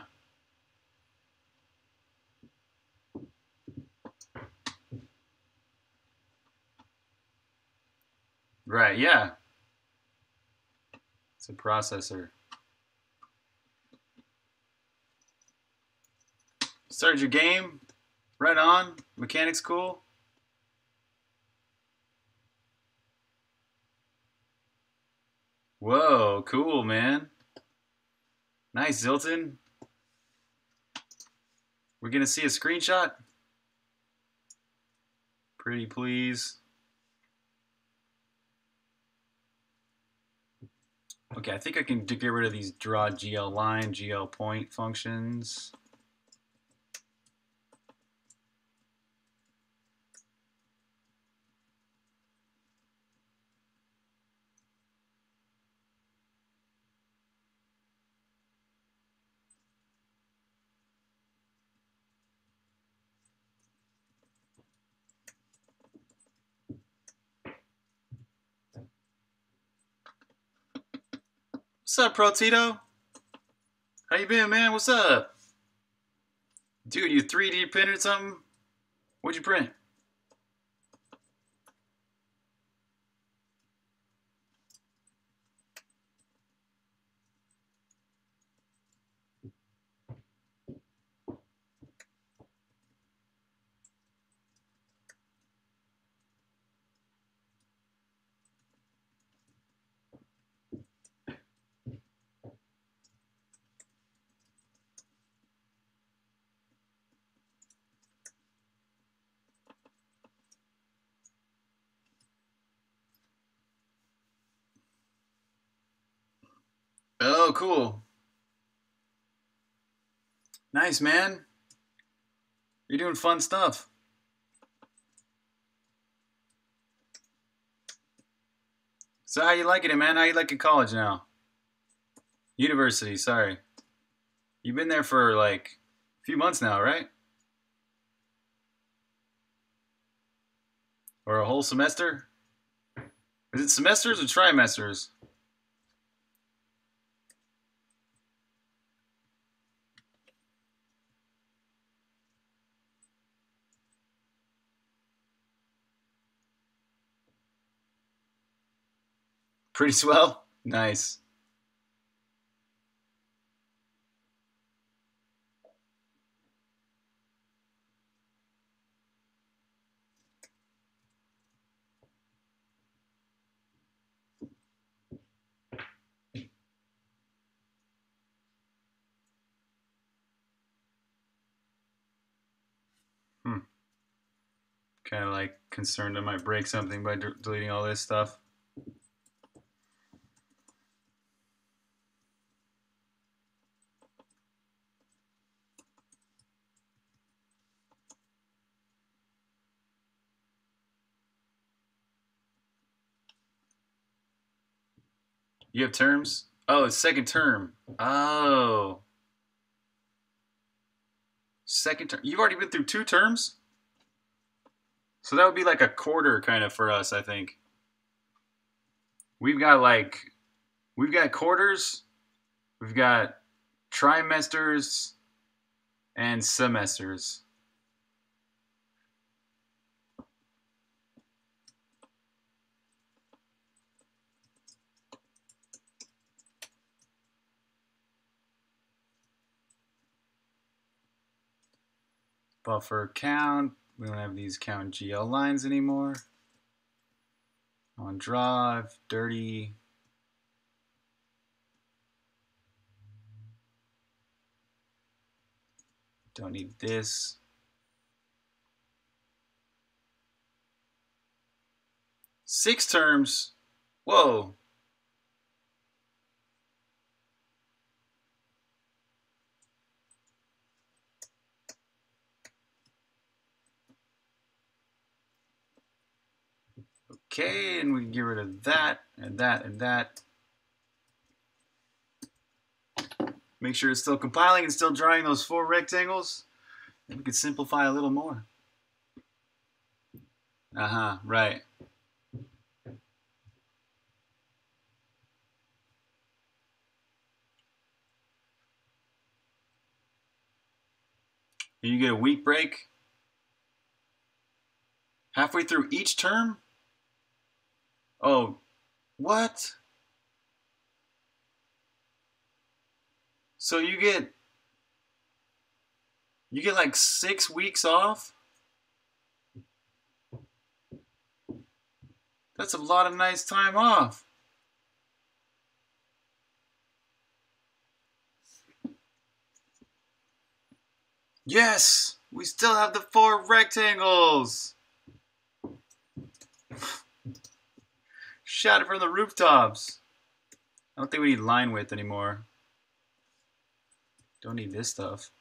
Right, yeah. It's a processor. Started your game? Right on. Mechanics cool. Whoa, cool, man. Nice, Zilton. We're gonna see a screenshot? Pretty please. Okay, I think I can get rid of these draw G L line, G L point functions. What's up, Pro Tito? How you been, man? What's up? Dude, you three D printed something? What'd you print? Oh, cool. Nice, man. You're doing fun stuff. So how you liking it, man? How you liking college now? University, sorry. You've been there for like a few months now, right? Or a whole semester? Is it semesters or trimesters? Pretty swell. Nice. Hmm. Kind of like concerned I might break something by de deleting all this stuff. You have terms? Oh, it's second term. Oh. Second term. You've already been through two terms? So that would be like a quarter kind of for us, I think. We've got like, we've got quarters, we've got trimesters, and semesters. Buffer count. We don't have these count G L lines anymore. On drive, dirty. Don't need this. Six terms. Whoa. Okay, and we can get rid of that, and that, and that. Make sure it's still compiling and still drawing those four rectangles. Then we could simplify a little more. Uh-huh, right. And you get a week break halfway through each term? Oh, what? So you get you get like six weeks off? That's a lot of nice time off. Yes, we still have the four rectangles. Shout it from the rooftops. I don't think we need line width anymore. Don't need this stuff.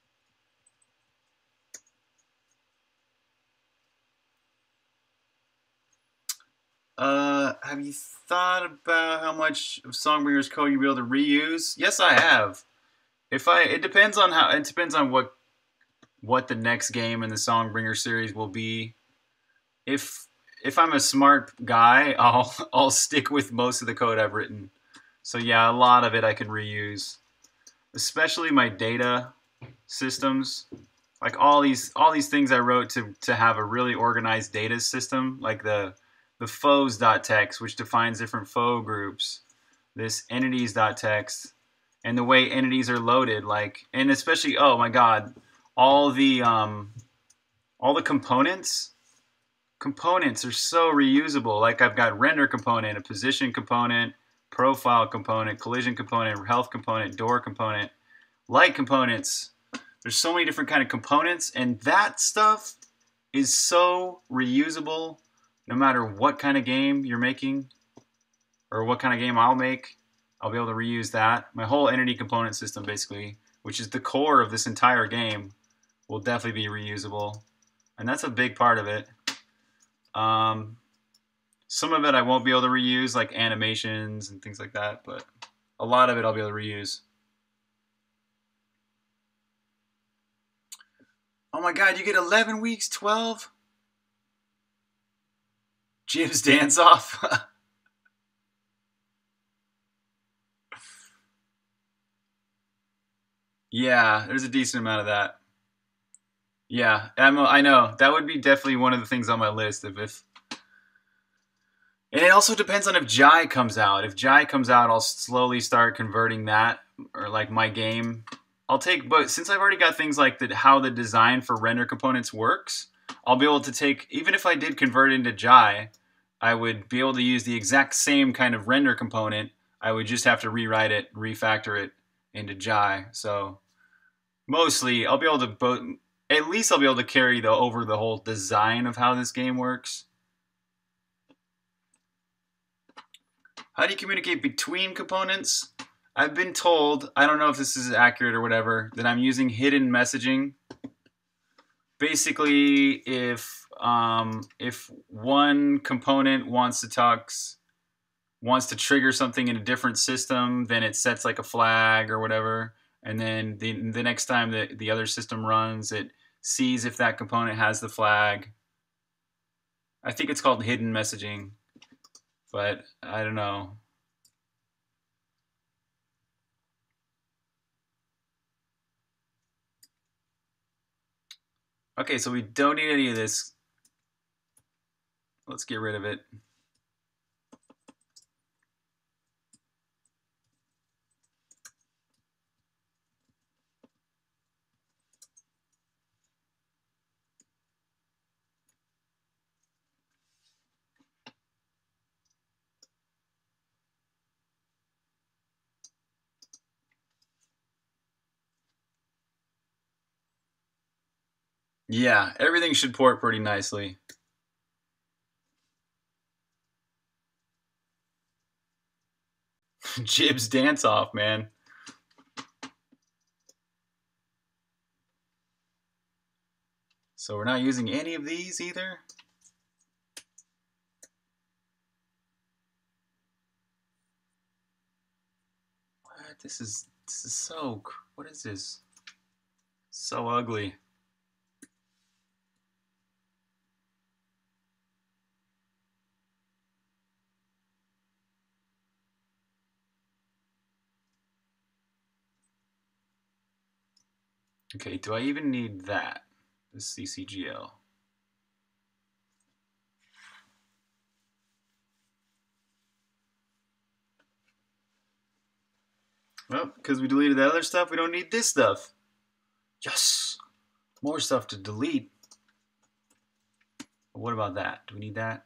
Uh, have you thought about how much of Songbringer's code you'll be able to reuse? Yes, I have. If I, it depends on how. It depends on what, what the next game in the Songbringer series will be. If if I'm a smart guy, I'll I'll stick with most of the code I've written. So yeah, a lot of it I can reuse, especially my data systems. Like all these all these things I wrote to to have a really organized data system, like the the foes.txt, which defines different foe groups, this entities.txt, and the way entities are loaded, like, and especially, oh my god, all the um all the components components are so reusable. Like I've got render component, a position component, profile component, collision component, health component, door component, light components. There's so many different kind of components, and that stuff is so reusable no matter what kind of game you're making or what kind of game I'll make. I'll be able to reuse that. My whole entity component system, basically, which is the core of this entire game, will definitely be reusable, and that's a big part of it. Um, some of it I won't be able to reuse, like animations and things like that, but a lot of it I'll be able to reuse. Oh my god, you get eleven weeks, twelve? Jim's dance off. Yeah, there's a decent amount of that. Yeah, I'm, I know. That would be definitely one of the things on my list. If, if And it also depends on if Jai comes out. If Jai comes out, I'll slowly start converting that, or like my game. I'll take, but since I've already got things like the, how the design for render components works, I'll be able to take, even if I did convert into Jai, I would be able to use the exact same kind of render component. I would just have to rewrite it, refactor it into Jai. So mostly I'll be able to both, at least I'll be able to carry the over the whole design of how this game works. How do you communicate between components? I've been told, I don't know if this is accurate or whatever, that I'm using hidden messaging. Basically, if um, if one component wants to talk, wants to trigger something in a different system, then it sets like a flag or whatever, and then the the next time that the other system runs, it sees if that component has the flag. I think it's called hidden messaging, but I don't know. Okay, so we don't need any of this. Let's get rid of it. Yeah, everything should port pretty nicely. Jib's dance off, man. So we're not using any of these either? What? This is This is so... What is this? So ugly. Okay, do I even need that? This C C G L. Well, because we deleted that other stuff, we don't need this stuff. Yes! More stuff to delete. What about that? Do we need that?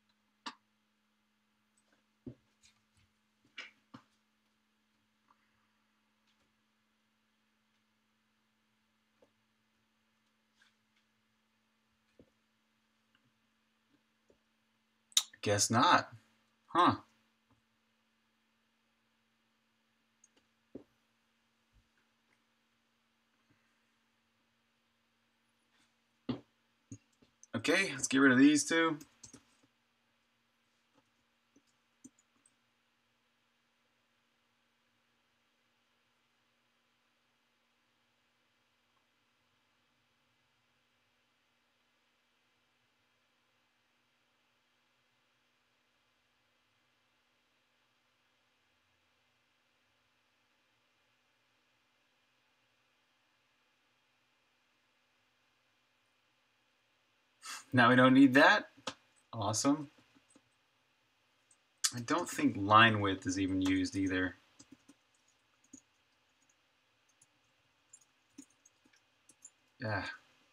Guess not. Huh. Okay, let's get rid of these two. Now we don't need that. Awesome. I don't think line width is even used either. Yeah.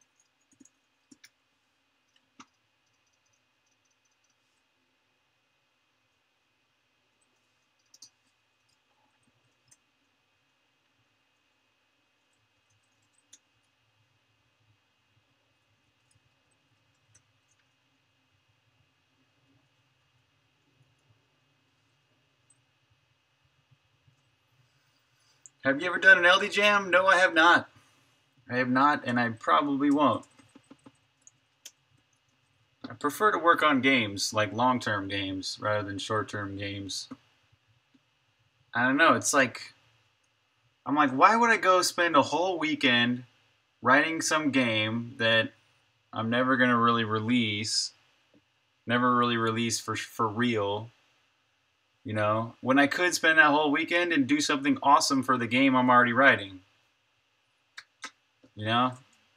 Have you ever done an L D jam? No, I have not. I have not, and I probably won't. I prefer to work on games, like long-term games, rather than short-term games. I don't know, it's like... I'm like, why would I go spend a whole weekend writing some game that I'm never going to really release, never really release for, for real, you know, when I could spend that whole weekend and do something awesome for the game I'm already writing, you know?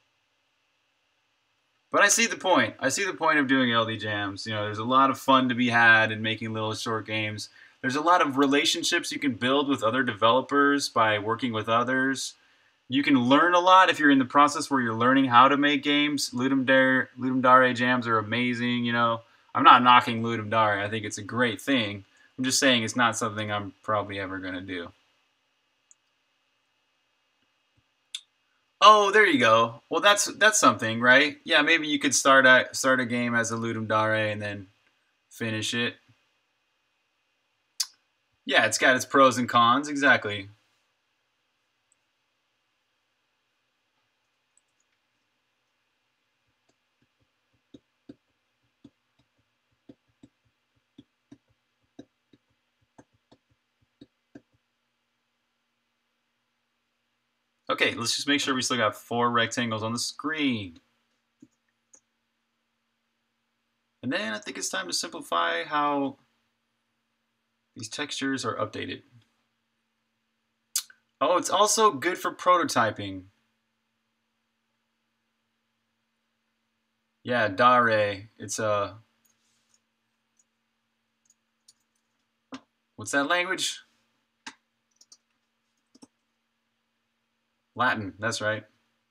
But I see the point. I see the point of doing L D jams. You know, there's a lot of fun to be had in making little short games. There's a lot of relationships you can build with other developers by working with others. You can learn a lot if you're in the process where you're learning how to make games. Ludum Dare, Ludum Dare jams are amazing, you know. I'm not knocking Ludum Dare. I think it's a great thing. I'm just saying it's not something I'm probably ever going to do. Oh, there you go. Well, that's that's something, right? Yeah, maybe you could start a start a game as a Ludum Dare and then finish it. Yeah, it's got its pros and cons, exactly. Okay, let's just make sure we still got four rectangles on the screen. And then I think it's time to simplify how these textures are updated. Oh, it's also good for prototyping. Yeah, Dare. It's a... Uh, what's that language? Latin, that's right.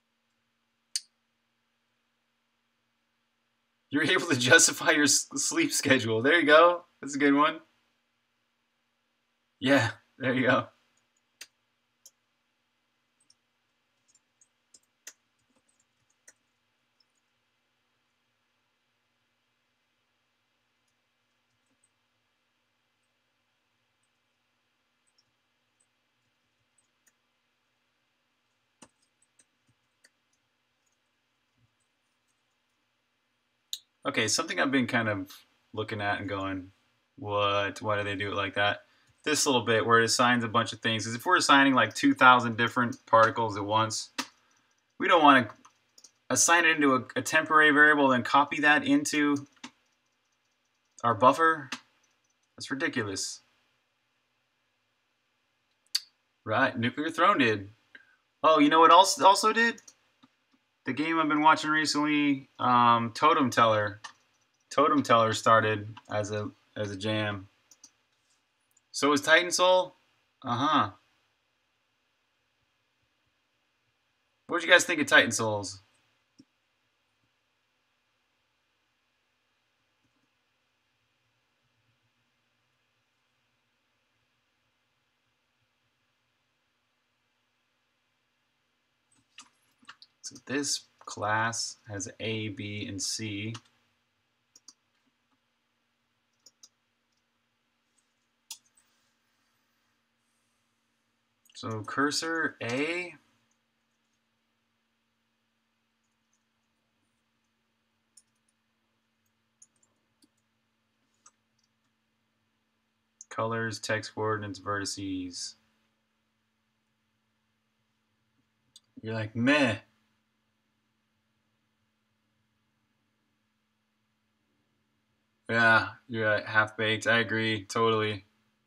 You're able to justify your sleep schedule. There you go. That's a good one. Yeah, there you go. Okay, something I've been kind of looking at and going, what? Why do they do it like that? this little bit where it assigns a bunch of things. Because if we're assigning like two thousand different particles at once, we don't want to assign it into a, a temporary variable and copy that into our buffer. That's ridiculous. Right, Nuclear Throne did. Oh, you know what else also did? The game I've been watching recently, um, Totem Teller. Totem Teller started as a as a jam. So is Titan Soul? Uh-huh. What'd you guys think of Titan Souls? So this class has A, B, and C. So cursor A. Colors, text coordinates, vertices. You're like, meh. Yeah, you're like half-baked. I agree, totally.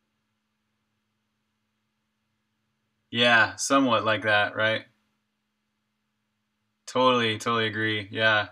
Yeah, somewhat like that, right? Totally, totally agree. Yeah.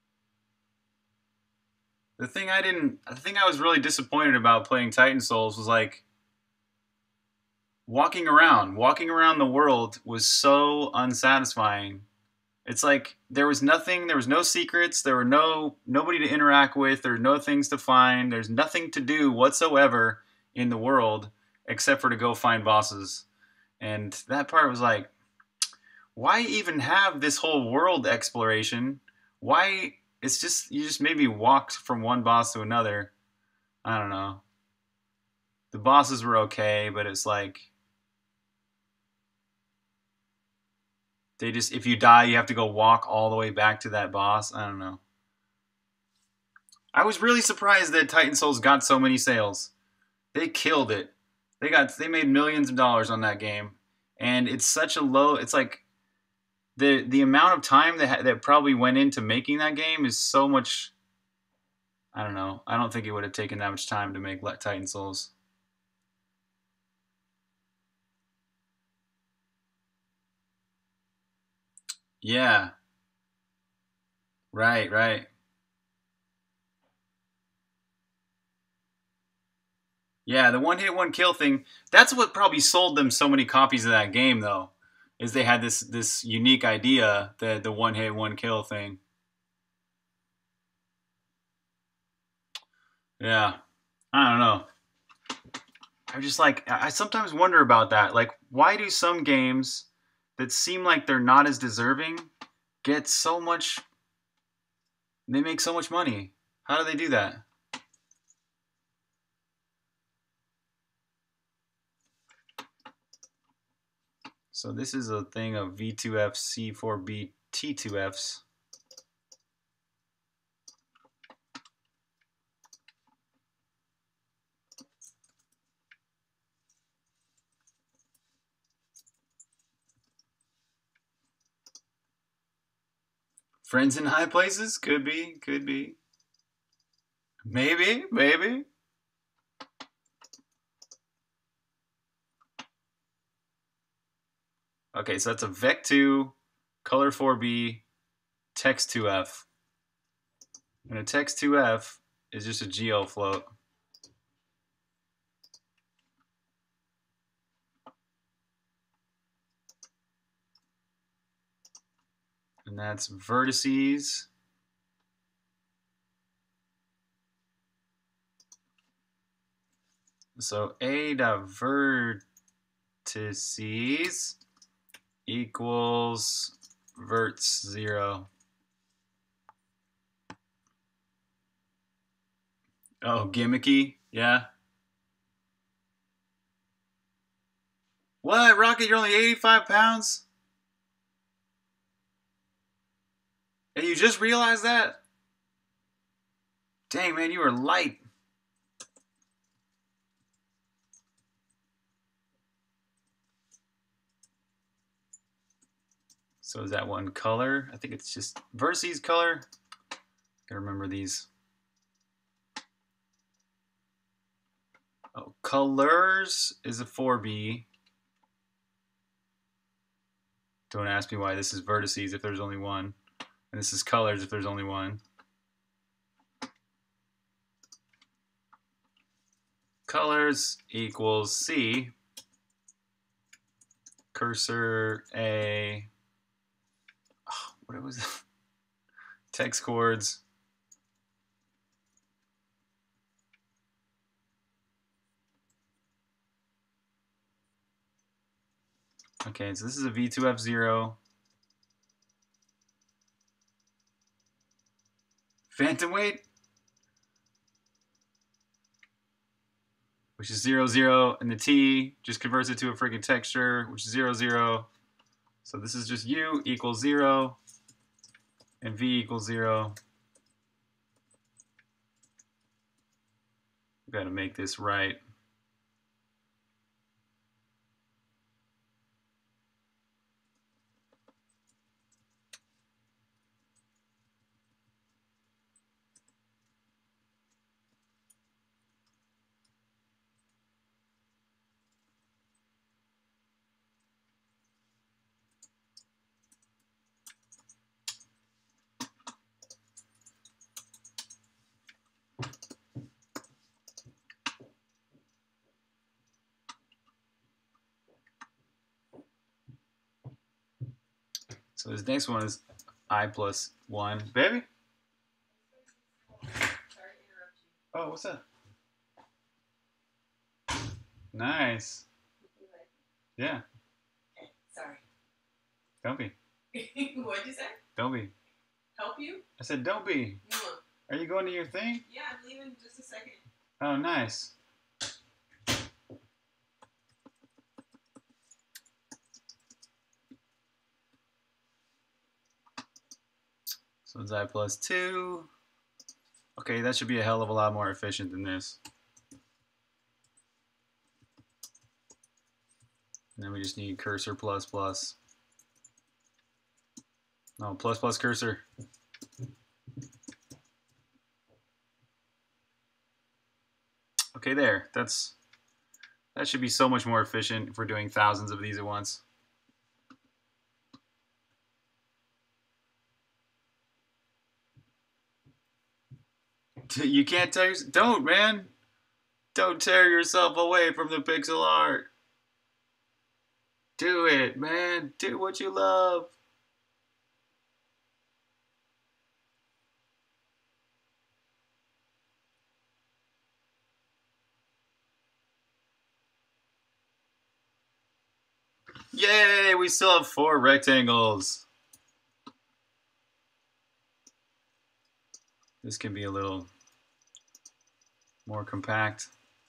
The thing I didn't, the thing I was really disappointed about playing Titan Souls was like walking around. Walking around the world was so unsatisfying. It's like there was nothing, there was no secrets, there were no nobody to interact with, there were no things to find, there's nothing to do whatsoever in the world except for to go find bosses. And that part was like, why even have this whole world exploration? Why it's just you just maybe walked from one boss to another. I don't know. The bosses were okay, but it's like they just if you die, you have to go walk all the way back to that boss. I don't know. I was really surprised that Titan Souls got so many sales. They killed it. They got they made millions of dollars on that game, and it's such a low. It's like the the amount of time that that probably went into making that game is so much. I don't know. I don't think it would have taken that much time to make Titan Souls. Yeah. Right. Right. Yeah, the one hit one kill thing, that's what probably sold them so many copies of that game though. Is they had this this unique idea, the the one hit one kill thing. Yeah. I don't know. I just like I sometimes wonder about that. Like why do some games that seem like they're not as deserving get so much they make so much money? How do they do that? So this is a thing of V two F, C four B, T two Fs. Friends in high places? Could be, could be. Maybe, maybe. Okay, so that's a Vec two, Color four B, Text two F. And a Text two F is just a geo float. And that's vertices. So A dot vertices equals verts zero. Oh, gimmicky? Yeah. What, Rocket? You're only eighty-five pounds? And you just realized that? Dang, man, you are light. So is that one color? I think it's just vertices color. Gotta remember these. Oh, colors is a four B. Don't ask me why this is vertices if there's only one. And this is colors if there's only one. Colors equals C. Cursor A. Oh, what was it? Text chords. Okay, so this is a V two F zero. Phantom weight, which is zero, zero, and the T just converts it to a freaking texture, which is zero, zero. So this is just U equals zero, and V equals zero. We've got to make this right. So this next one is I plus one. Baby? Oh, what's that? Nice. Yeah. Sorry. Don't be. What'd you say? Don't be. Help you? I said don't be. Mm. Are you going to your thing? Yeah, I'm leaving in just a second. Oh, nice. So it's I plus two. Okay, that should be a hell of a lot more efficient than this. And then we just need cursor plus plus. No, plus plus cursor. Okay, there. That's that should be so much more efficient if we're doing thousands of these at once. You can't tell yourself. Don't, man. Don't tear yourself away from the pixel art. Do it, man. Do what you love. Yay, we still have four rectangles. This can be a little more compact.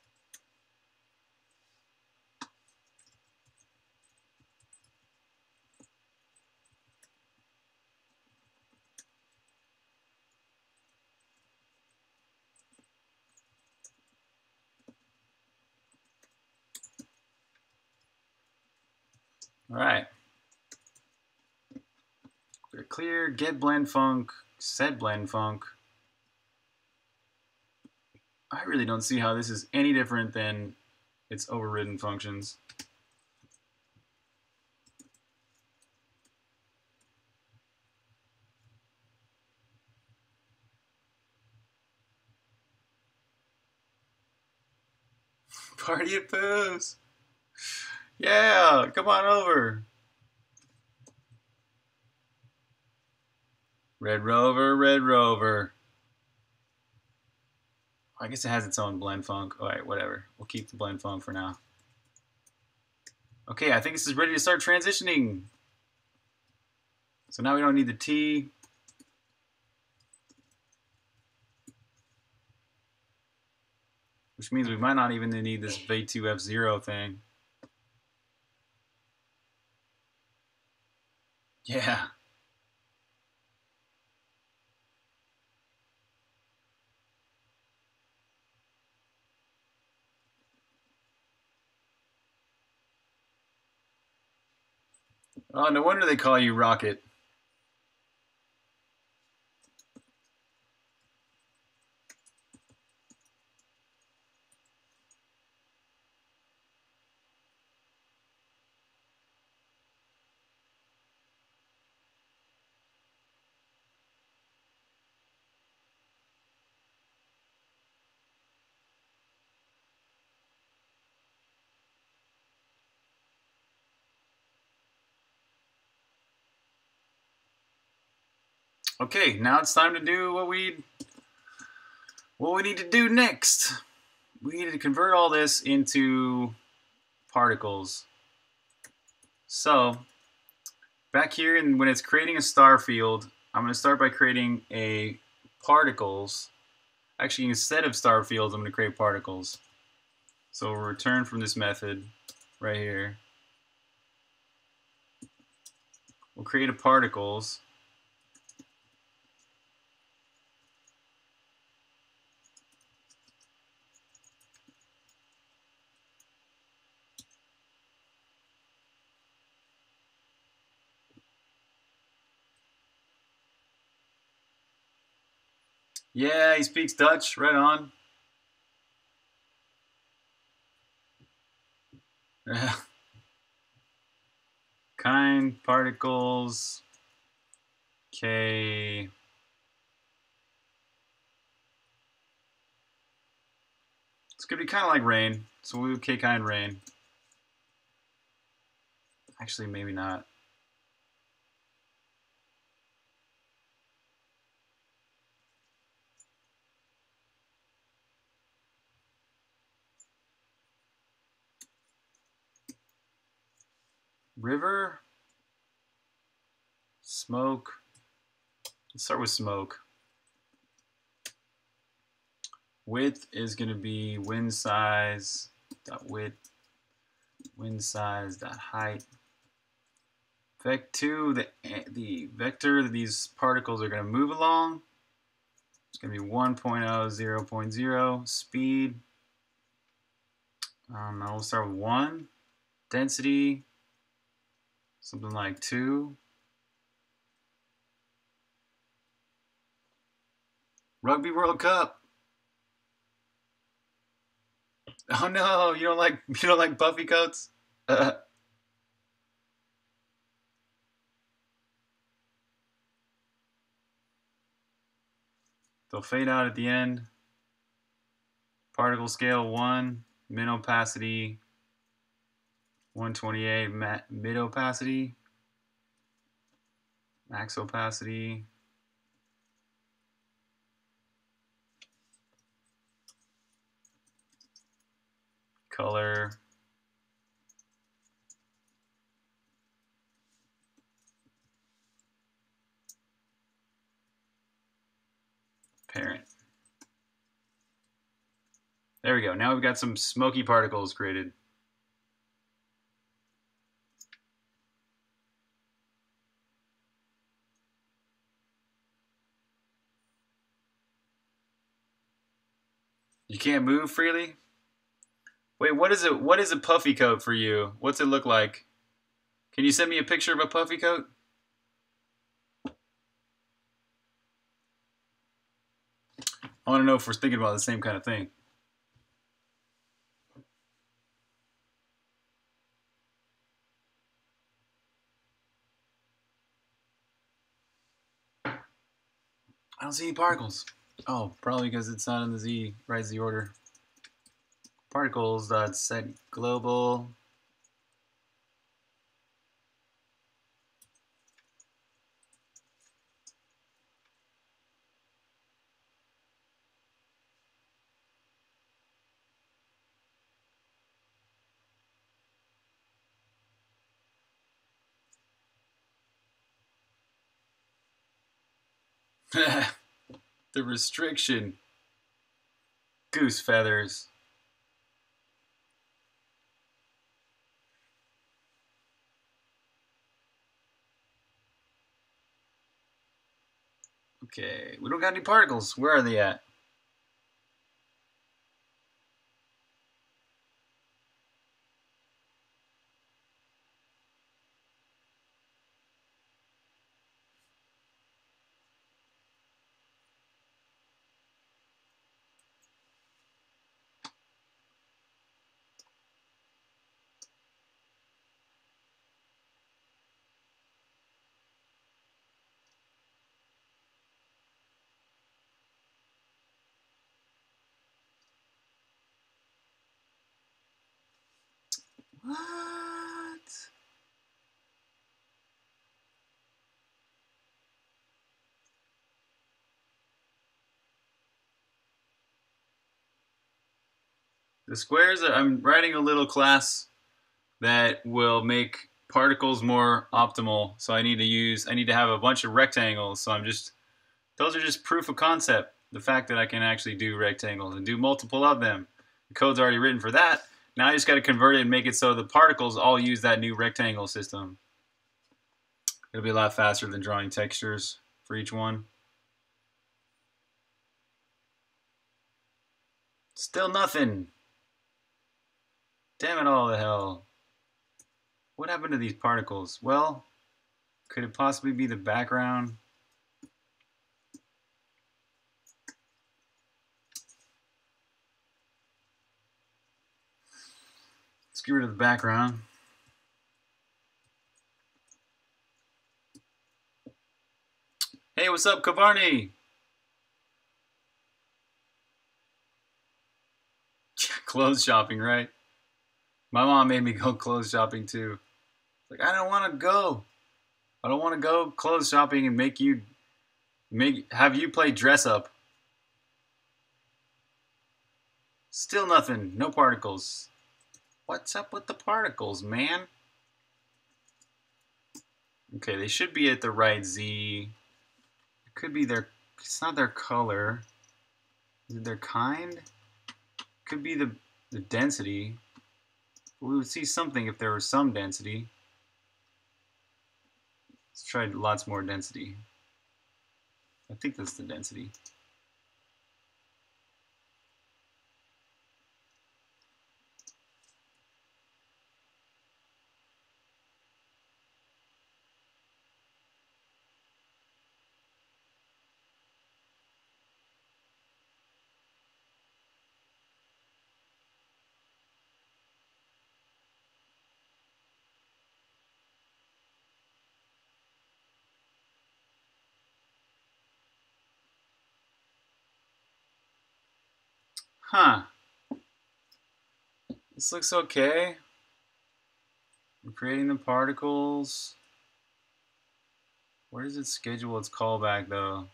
All right. We're clear. Get blend func. Set blend func. I really don't see how this is any different than its overridden functions. Party at Pooh's. Yeah, come on over. Red Rover, Red Rover. I guess it has its own blend func. All right, whatever. We'll keep the blend func for now. Okay, I think this is ready to start transitioning. So now we don't need the T. Which means we might not even need this V two F zero thing. Yeah. Oh, no wonder they call you Rocket. Okay, now it's time to do what we what we need to do next. We need to convert all this into particles. So back here, and when it's creating a star field, I'm going to start by creating a particles. Actually, instead of star fields, I'm going to create particles. So we'll return from this method right here. We'll create a particles. Yeah, he speaks Dutch. Right on. Kind particles. K. It's gonna be kind of like rain, so we'll do K kind rain. Actually, maybe not. River. Smoke. Let's start with smoke. Width is going to be wind size dot width, wind size dot height. Vec two, the the vector that these particles are going to move along, it's going to be one point zero, zero point zero. Speed, um, we'll start with one. Density, something like two. Rugby World Cup. Oh no, you don't like you don't like puffy coats? Uh, they'll fade out at the end. Particle scale one, min opacity one twenty-eight, mid opacity, max opacity. Color. Parent. There we go. Now we've got some smoky particles created. You can't move freely? Wait, what is it? What is a puffy coat for you? What's it look like? Can you send me a picture of a puffy coat? I want to know if we're thinking about the same kind of thing. I don't see any particles. Oh, probably because it's not in the Z, right Z order. Particles dot set global. The restriction. Goose feathers. Okay, we don't got any particles. Where are they at? What? The squares, I'm writing a little class that will make particles more optimal. So I need to use, I need to have a bunch of rectangles. So I'm just, those are just proof of concept. The fact that I can actually do rectangles and do multiple of them. The code's already written for that. Now I just got to convert it and make it so the particles all use that new rectangle system. It'll be a lot faster than drawing textures for each one. Still nothing. Damn it all to hell. What happened to these particles? Well, could it possibly be the background? Let's get rid of the background. Hey, what's up, Kavarni? Clothes shopping, right? My mom made me go clothes shopping too. Like, I don't want to go. I don't want to go clothes shopping and make you make have you play dress up. Still nothing. No particles. What's up with the particles, man? Okay, they should be at the right Z. It could be their, it's not their color. Is it their kind? Could be the, the density. We would see something if there was some density. Let's try lots more density. I think that's the density. Huh. This looks okay. I'm creating the particles. Where does it schedule its callback though?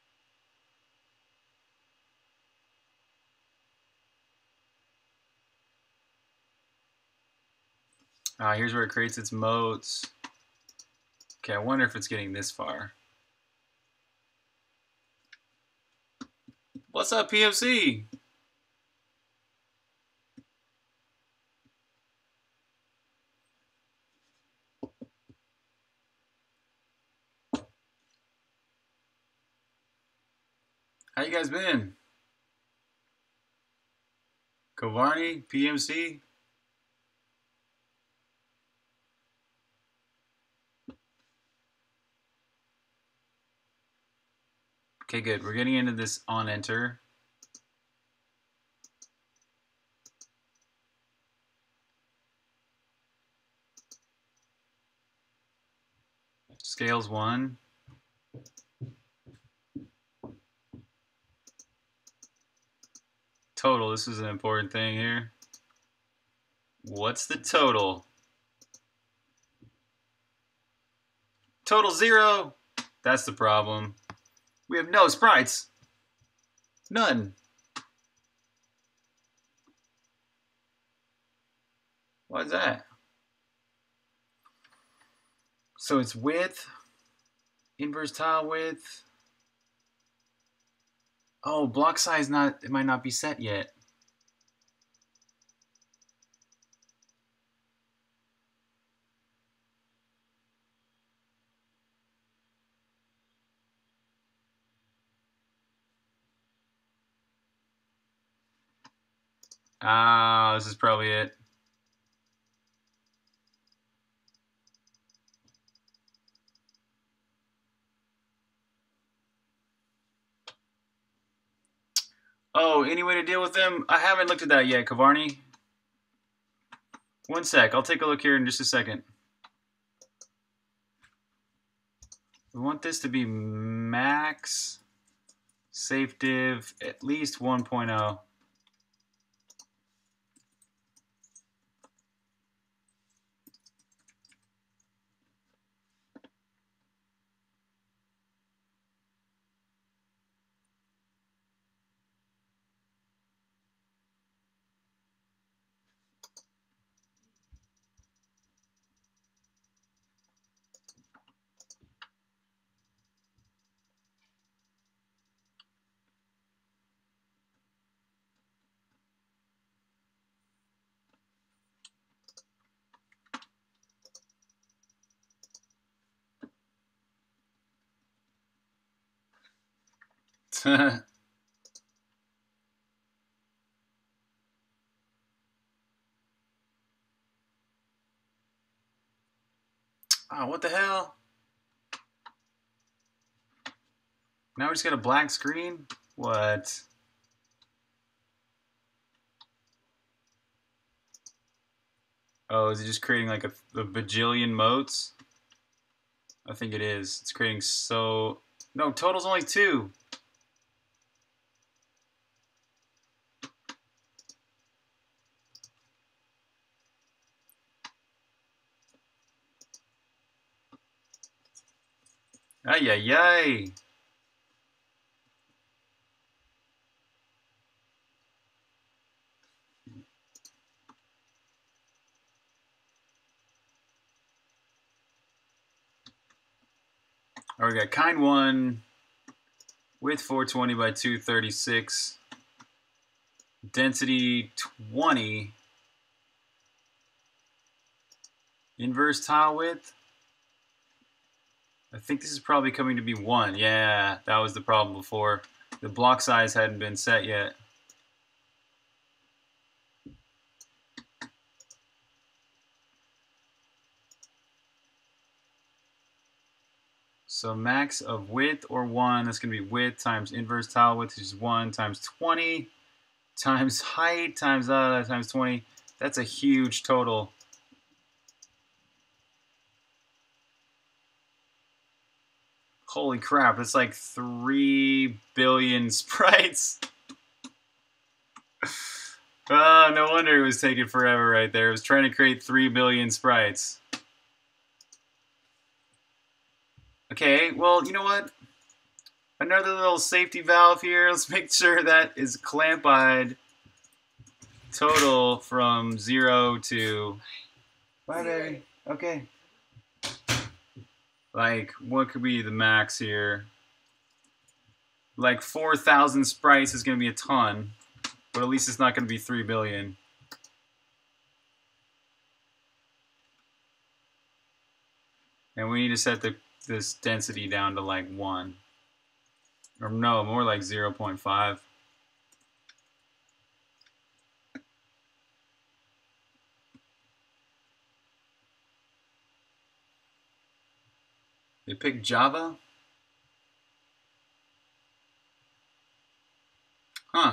Ah, here's where it creates its modes. Okay, I wonder if it's getting this far. What's up, P F C? How you guys been? Kavarni, P M C? Okay, good. We're getting into this on enter. Scales one. Total, this is an important thing here. What's the total? Total zero. That's the problem. We have no sprites. None. Why is that? So it's width, inverse tile width. Oh, block size not, it might not be set yet. Ah, this is probably it. Oh, any way to deal with them? I haven't looked at that yet, Kavarni. One sec, I'll take a look here in just a second. We want this to be max safe div at least one point oh. Oh, what the hell? Now we just got a black screen? What? Oh, is it just creating like a, a bajillion modes? I think it is. It's creating so... No, total's only two. Ay, ay, ay. All right, we got kind one, width four twenty by two thirty-six, density twenty, inverse tile width. I think this is probably coming to be one. Yeah, that was the problem before. The block size hadn't been set yet. So max of width or one, that's going to be width times inverse tile width, which is one times twenty times height times uh, times twenty. That's a huge total. Holy crap, it's like three billion sprites. Oh, no wonder it was taking forever right there. It was trying to create three billion sprites. Okay, well, you know what? Another little safety valve here. Let's make sure that is clamp-eyed total from zero to... Bye, baby. Okay. Like, what could be the max here? Like, four thousand sprites is going to be a ton. But at least it's not going to be three billion. And we need to set the this density down to like one. Or no, more like zero point five. They picked Java? Huh.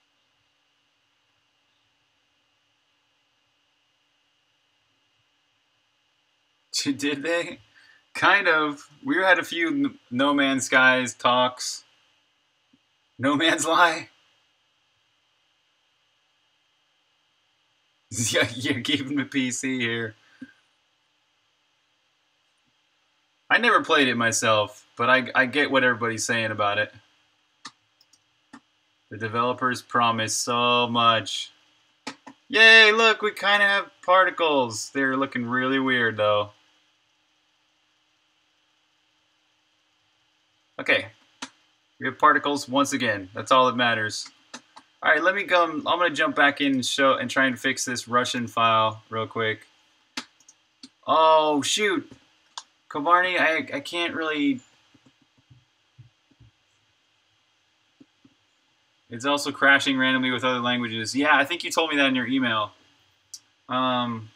Did they? Kind of. We had a few No Man's Skies talks. No Man's Lie? Yeah, you're keeping the P C here. I never played it myself, but I, I get what everybody's saying about it. The developers promise so much. Yay, look, we kind of have particles. They're looking really weird, though. Okay. We have particles once again. That's all that matters. All right, let me go. I'm going to jump back in and show and try and fix this Russian file real quick. Oh, shoot. Kovarny, I, I can't really... It's also crashing randomly with other languages. Yeah, I think you told me that in your email. Um...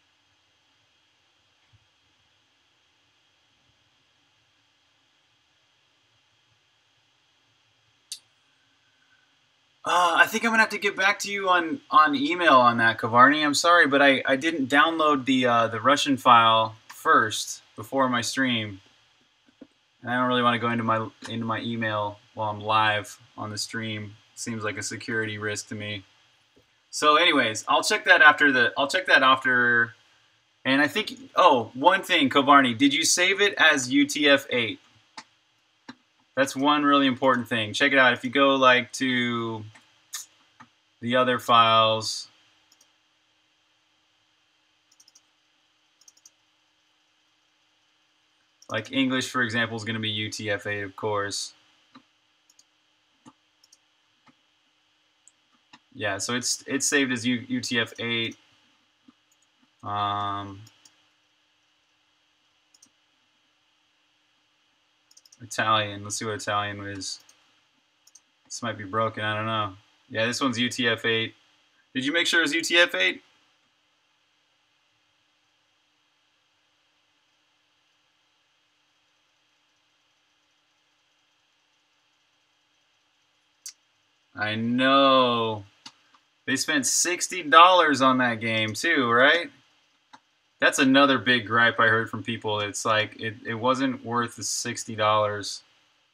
Uh, I think I'm gonna have to get back to you on, on email on that, Kovarny. I'm sorry, but I, I didn't download the uh, the Russian file first before my stream, and I don't really want to go into my into my email while I'm live on the stream. Seems like a security risk to me. So, anyways, I'll check that after the I'll check that after. And I think oh, one thing, Kovarny, did you save it as U T F eight? That's one really important thing. Check it out. If you go like to the other files, like English, for example, is going to be U T F eight, of course. Yeah, so it's it's saved as U, UTF eight. Um, Italian. Let's see what Italian is. This might be broken. I don't know. Yeah, this one's U T F eight. Did you make sure it was U T F eight? I know. They spent sixty dollars on that game too, right? That's another big gripe I heard from people. It's like it, it wasn't worth the sixty dollars.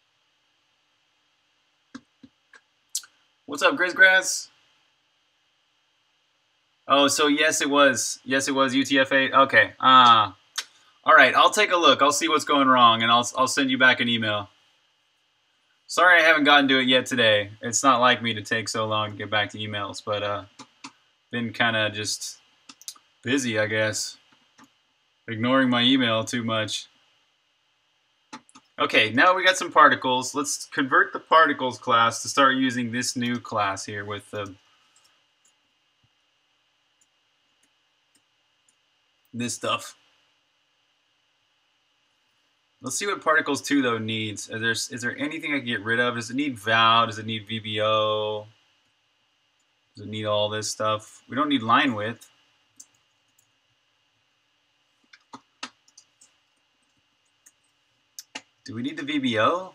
What's up, Grizzgrass? Oh, so yes, it was. Yes, it was U T F eight. Okay. Ah. Uh, all right. I'll take a look. I'll see what's going wrong, and I'll I'll send you back an email. Sorry, I haven't gotten to it yet today. It's not like me to take so long to get back to emails, but uh, been kind of just busy, I guess. Ignoring my email too much. Okay, now we got some particles. Let's convert the particles class to start using this new class here with the this stuff. Let's see what particles two though needs. Is there is there anything I can get rid of? Does it need val? Does it need V B O? Does it need all this stuff? We don't need line width. Do we need the V B O?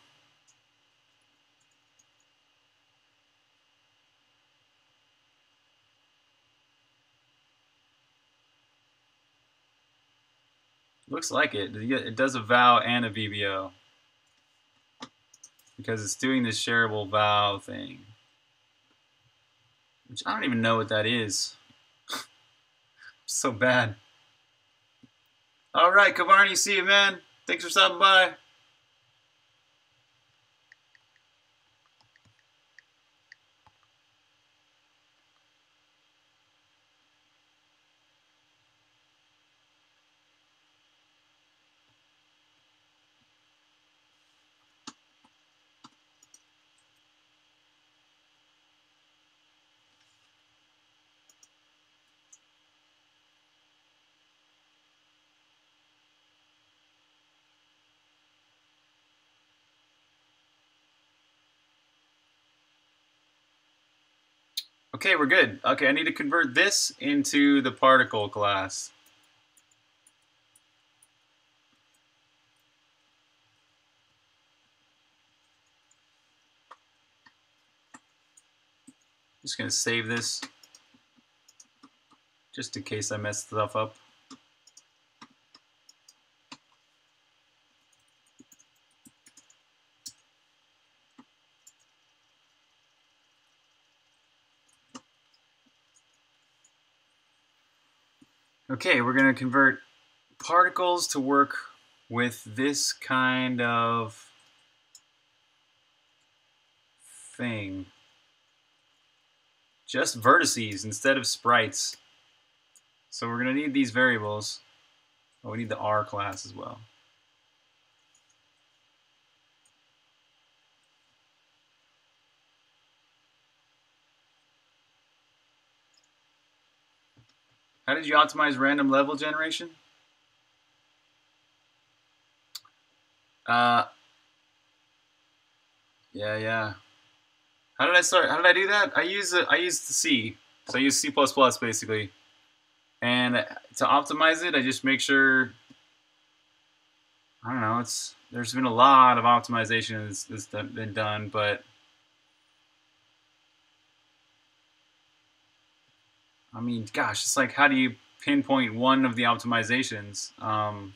Looks like it. It does a val and a V B O. Because it's doing this shareable val thing. Which I don't even know what that is. So bad. Alright, Kavarni, see you, man. Thanks for stopping by. Okay, we're good. Okay, I need to convert this into the particle class. Just gonna save this just in case I mess stuff up. Okay, we're going to convert particles to work with this kind of thing. Just vertices instead of sprites. So we're going to need these variables. Oh, we need the R class as well. How did you optimize random level generation? Uh, yeah, yeah. How did I start? How did I do that? I use I used the C, so I use C plus plus basically. And to optimize it, I just make sure. I don't know. It's there's been a lot of optimization that's, that's been done, but I mean, gosh, it's like how do you pinpoint one of the optimizations? Um,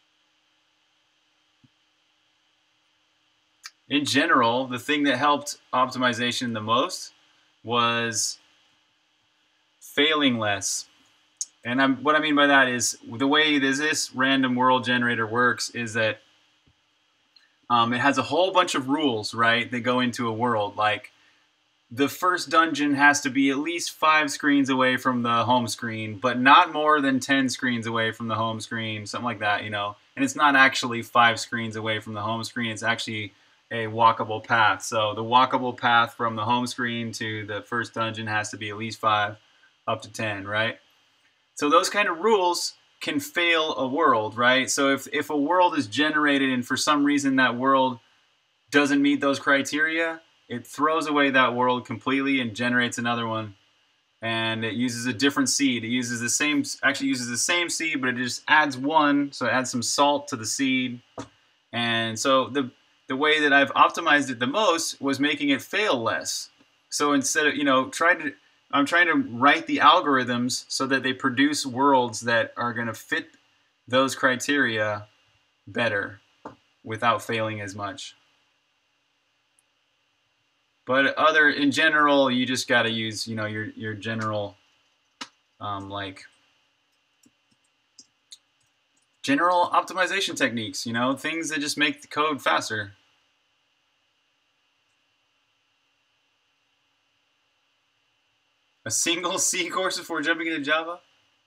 in general, the thing that helped optimization the most was failing less. And I'm, what I mean by that is the way this, this random world generator works is that um, it has a whole bunch of rules, right, that go into a world. Like the first dungeon has to be at least five screens away from the home screen, but not more than ten screens away from the home screen, something like that, you know. And it's not actually five screens away from the home screen. It's actually a walkable path. So the walkable path from the home screen to the first dungeon has to be at least five, up to ten, right? So those kind of rules can fail a world, right? So if, if a world is generated and for some reason that world doesn't meet those criteria, it throws away that world completely and generates another one. And it uses a different seed. It uses the same, actually uses the same seed, but it just adds one. So it adds some salt to the seed. And so the the way that I've optimized it the most was making it fail less. So instead of, you know, trying to, I'm trying to write the algorithms so that they produce worlds that are going to fit those criteria better without failing as much. But other, in general, you just got to use, you know, your your general, um, like, general optimization techniques, you know, things that just make the code faster. A single C course before jumping into Java?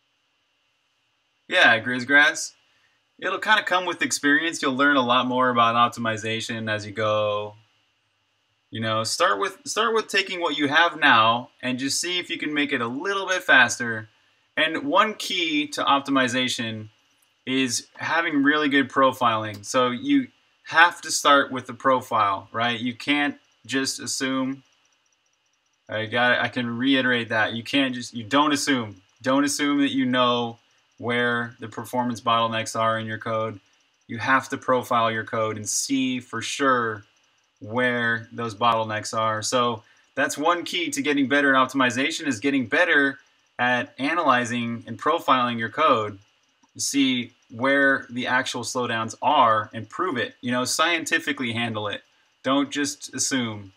Yeah, Grizzgrass. It'll kind of come with experience. You'll learn a lot more about optimization as you go. You know, start with start with taking what you have now and just see if you can make it a little bit faster. And one key to optimization is having really good profiling. So you have to start with the profile, right? You can't just assume. I got I can reiterate that. You can't just you don't assume. Don't assume that you know where the performance bottlenecks are in your code. You have to profile your code and see for sure where those bottlenecks are. So that's one key to getting better at optimization, is getting better at analyzing and profiling your code to see where the actual slowdowns are and prove it. You know, scientifically handle it. Don't just assume.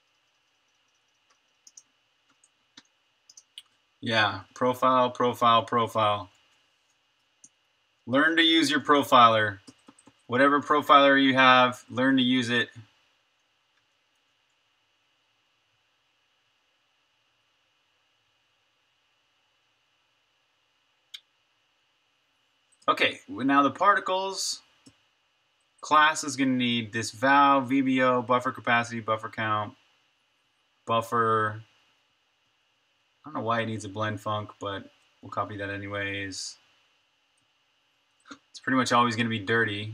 Yeah, profile, profile, profile. Learn to use your profiler. Whatever profiler you have, learn to use it. Okay, now the particles class is going to need this val, V B O, buffer capacity, buffer count, buffer. I don't know why it needs a blend func, but we'll copy that anyways. It's pretty much always going to be dirty,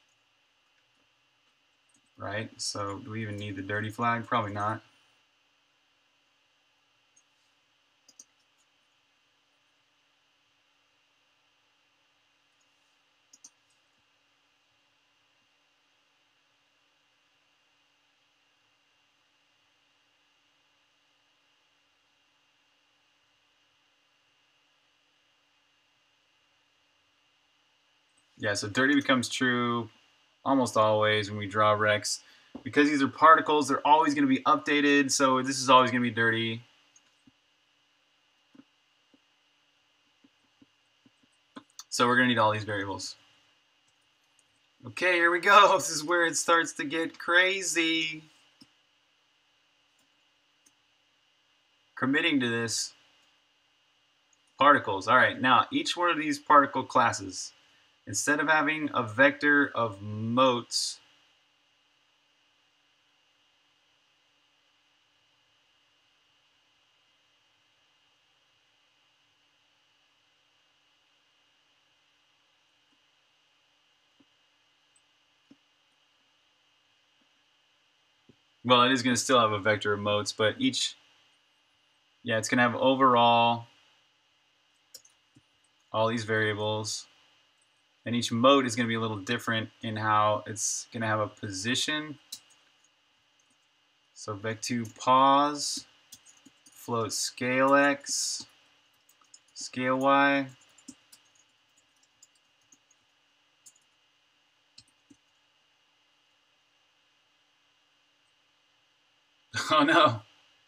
right? So do we even need the dirty flag? Probably not. Yeah, so dirty becomes true almost always when we draw Rex. Because these are particles, they're always going to be updated, so this is always going to be dirty. So we're going to need all these variables. Okay, here we go. This is where it starts to get crazy. Committing to this. Particles. All right, now each one of these particle classes, instead of having a vector of motes, well, it is going to still have a vector of motes, but each, yeah, it's going to have overall all these variables. And each mode is going to be a little different in how it's going to have a position. So vec two pause, float scale x, scale y. Oh no.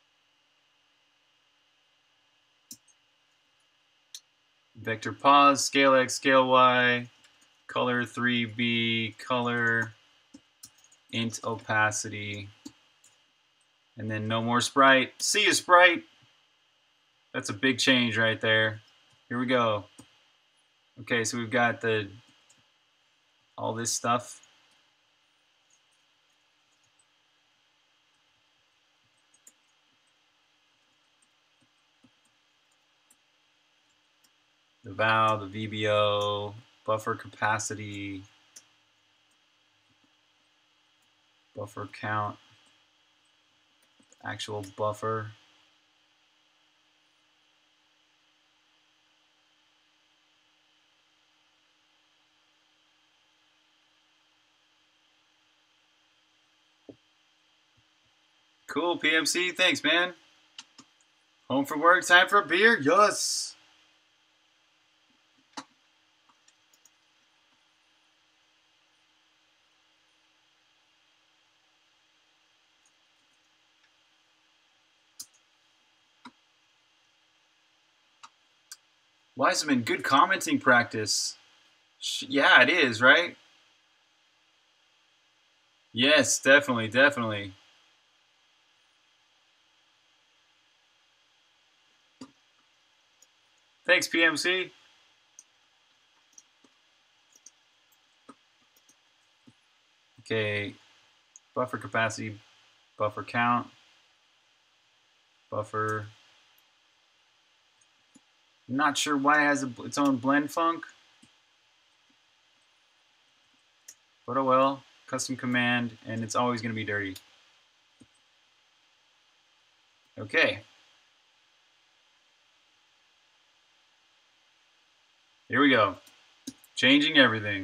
Vector pause, scale x, scale y, color three B, color, int opacity, and then no more sprite. See you, sprite. That's a big change right there. Here we go. Okay, so we've got the all this stuff. The val, the V B O, buffer capacity, buffer count. actual buffer. Cool, P M C. Thanks, man. Home from work, time for a beer? Yes. Wiseman, good commenting practice. Yeah, it is, right? Yes, definitely, definitely. Thanks, P M C. Okay, buffer capacity, buffer count, buffer. Not sure why it has a, its own blend func, but oh well. Custom command, and it's always going to be dirty. Okay. Here we go. Changing everything.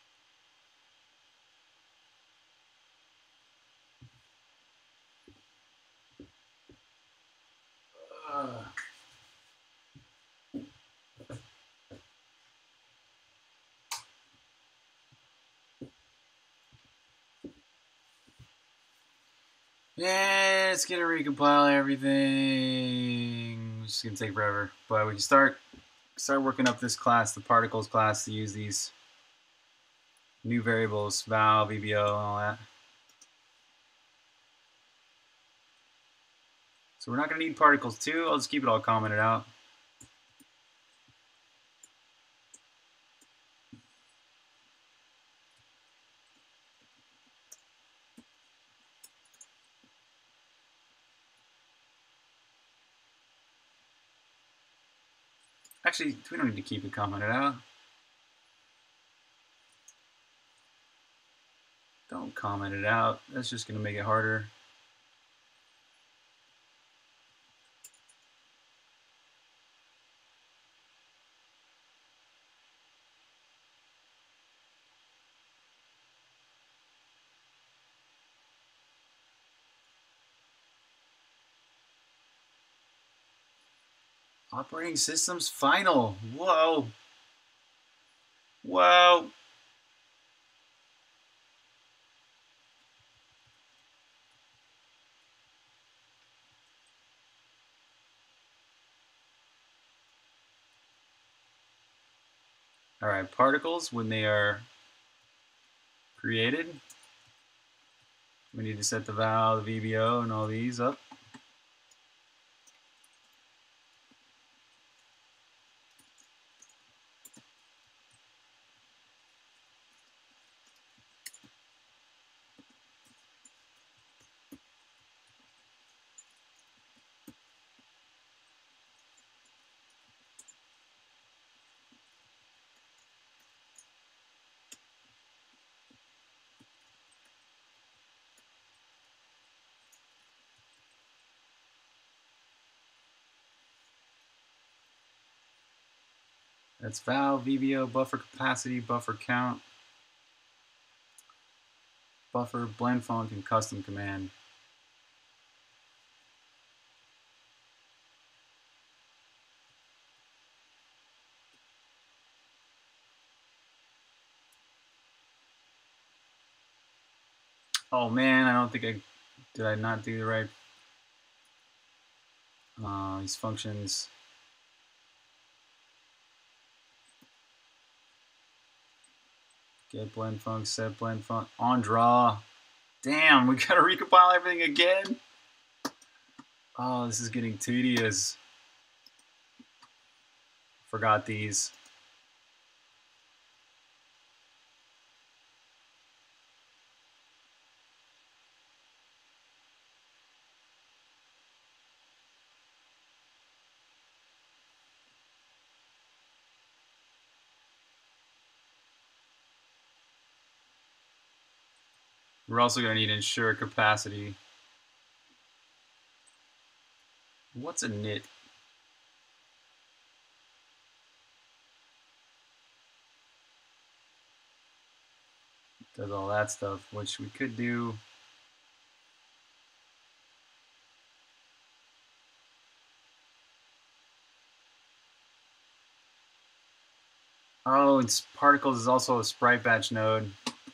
Uh. Yeah, it's gonna recompile everything. It's just gonna take forever, but we can start start working up this class, the particles class, to use these new variables, val, V B O, and all that. So we're not gonna need particles too. I'll just keep it all commented out. Actually, we don't need to keep it commented out. Don't comment it out. That's just gonna make it harder. Operating systems final. Whoa. Whoa. All right, particles, when they are created, we need to set the val, the V B O, and all these up. That's val, V B O, buffer capacity, buffer count, buffer, blend func, and custom command. Oh man, I don't think I did I not do the right uh, these functions. Get blend func, set blend func, on draw. Damn, we gotta recompile everything again. Oh, this is getting tedious. Forgot these. We're also going to need ensure capacity. What's a knit? Does all that stuff, which we could do. Oh, it's particles is also a sprite batch node.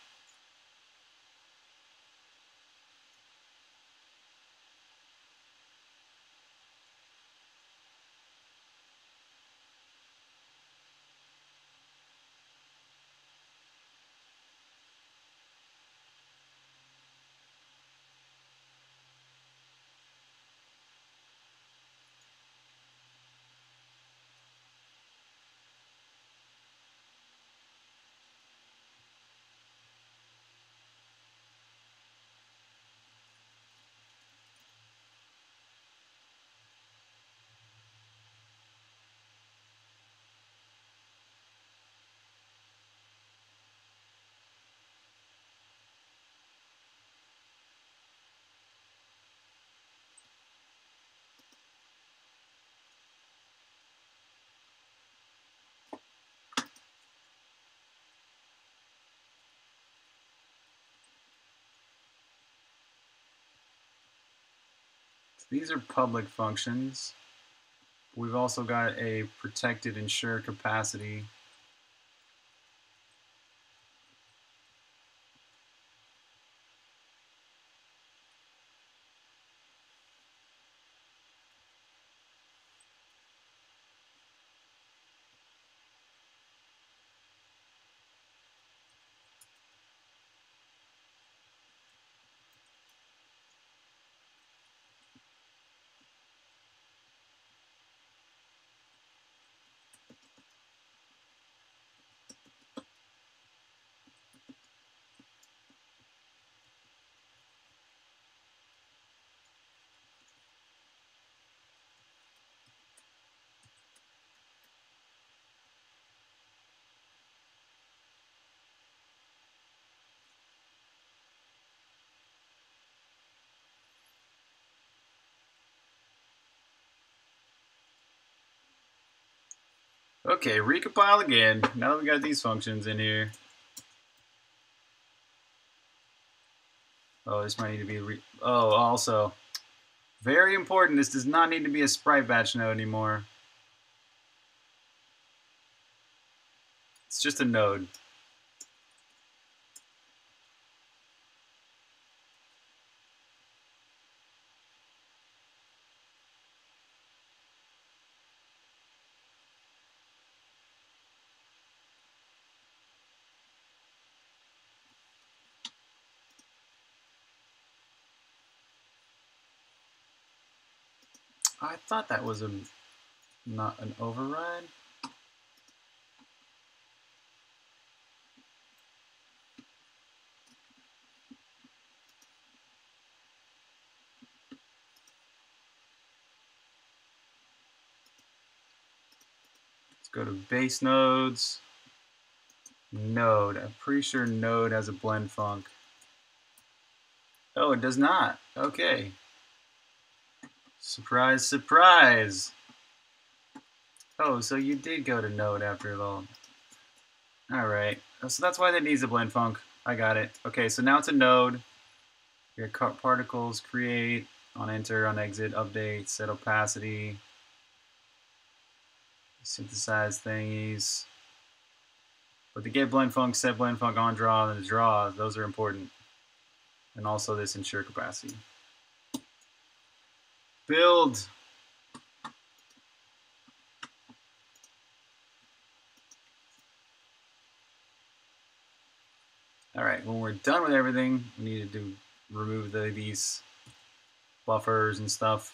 So these are public functions. We've also got a protected ensure capacity. Okay, recompile again. Now that we got these functions in here. Oh, this might need to be re oh, also very important. This does not need to be a sprite batch node anymore. It's just a node. I thought that was a not an override. Let's go to base nodes. Node. I'm pretty sure node has a blend func. Oh, it does not. Okay. Surprise, surprise. Oh, so you did go to node after all. All right. So that's why that needs a blend func. I got it. Okay, so now it's a node. We got particles, create, on enter, on exit, update, set opacity, synthesize thingies. But the get blend func, set blend func, on draw, and the draw, those are important. And also this ensure capacity. Build. All right, when we're done with everything, we need to do remove the, these buffers and stuff.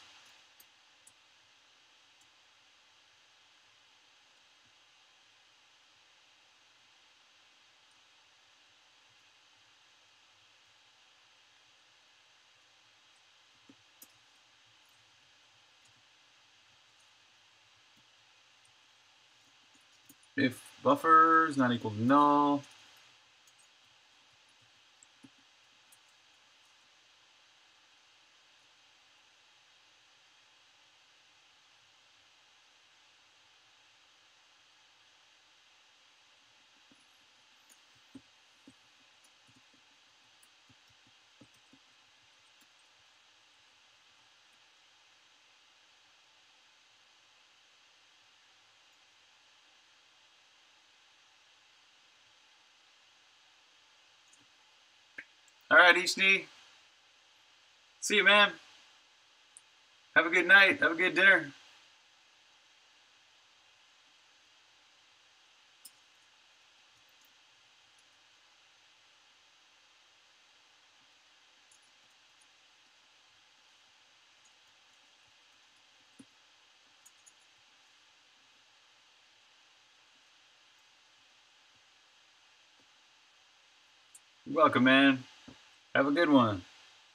If buffer is not equal to null, All right, each knee. See you, man. Have a good night. Have a good dinner. You're welcome, man. Have a good one.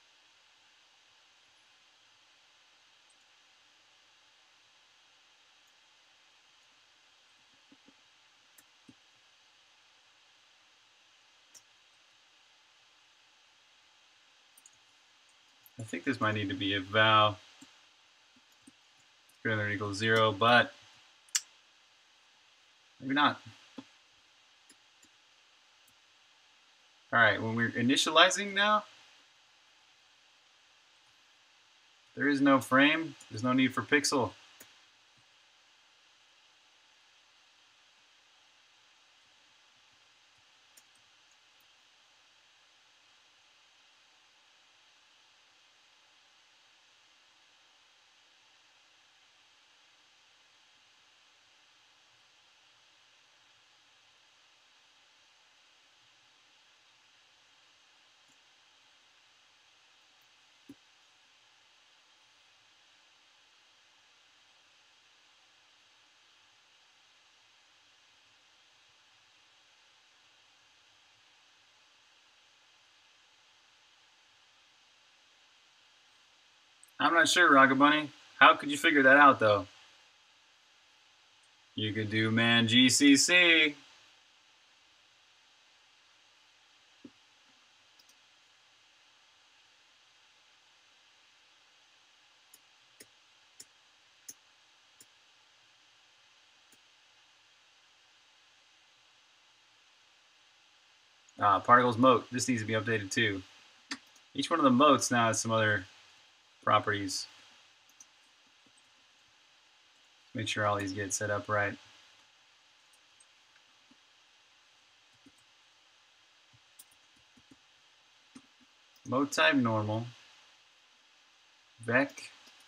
I think this might need to be a val. Greater than or equals zero, but maybe not. All right, when we're initializing now, there is no frame. There's no need for pixel. I'm not sure, Rocket Bunny. How could you figure that out, though? You could do man G C C. Ah, particles moat. This needs to be updated too. Each one of the moats now has some other properties. Make sure all these get set up right. Mode type normal. Vec.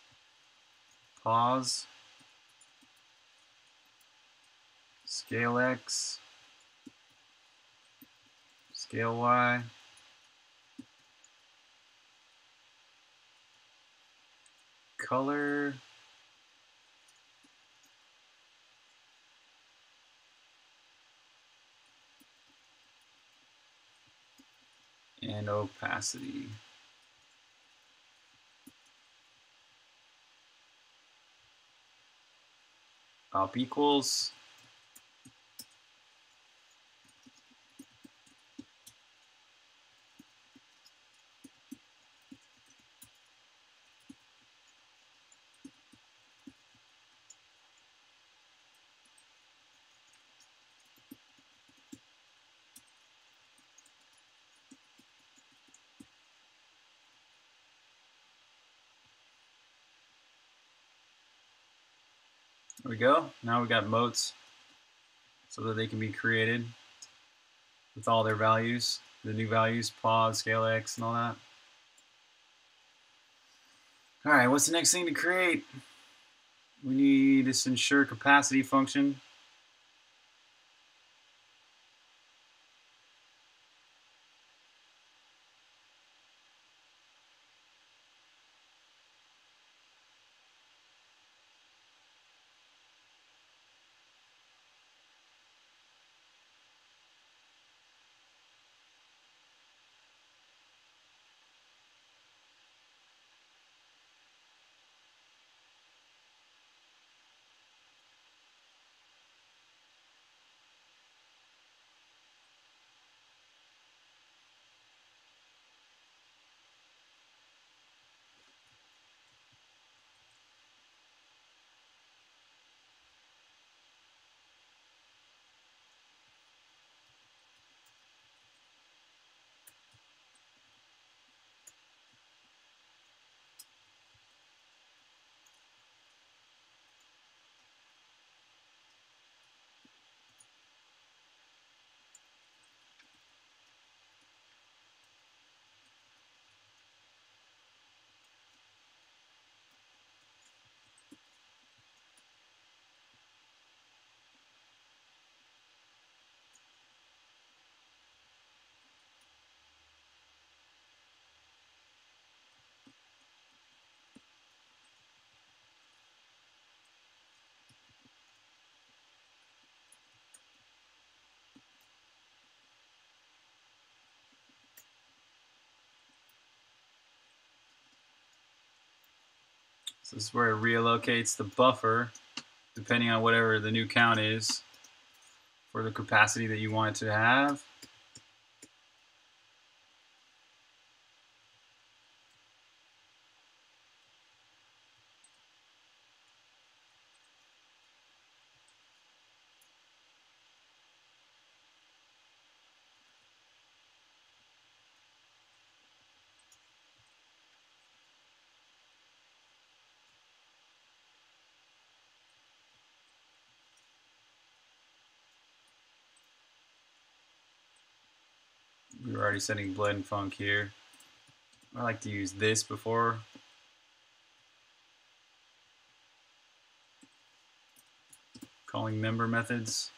Pause. Scale X. Scale Y. Color. And opacity. Up equals. There we go. Now we got moats so that they can be created with all their values, the new values, pause, scale X, and all that. All right, what's the next thing to create? We need this ensure capacity function. So this is where it relocates the buffer, depending on whatever the new count is for the capacity that you want it to have. We were already setting blend funk here. I like to use this before calling member methods.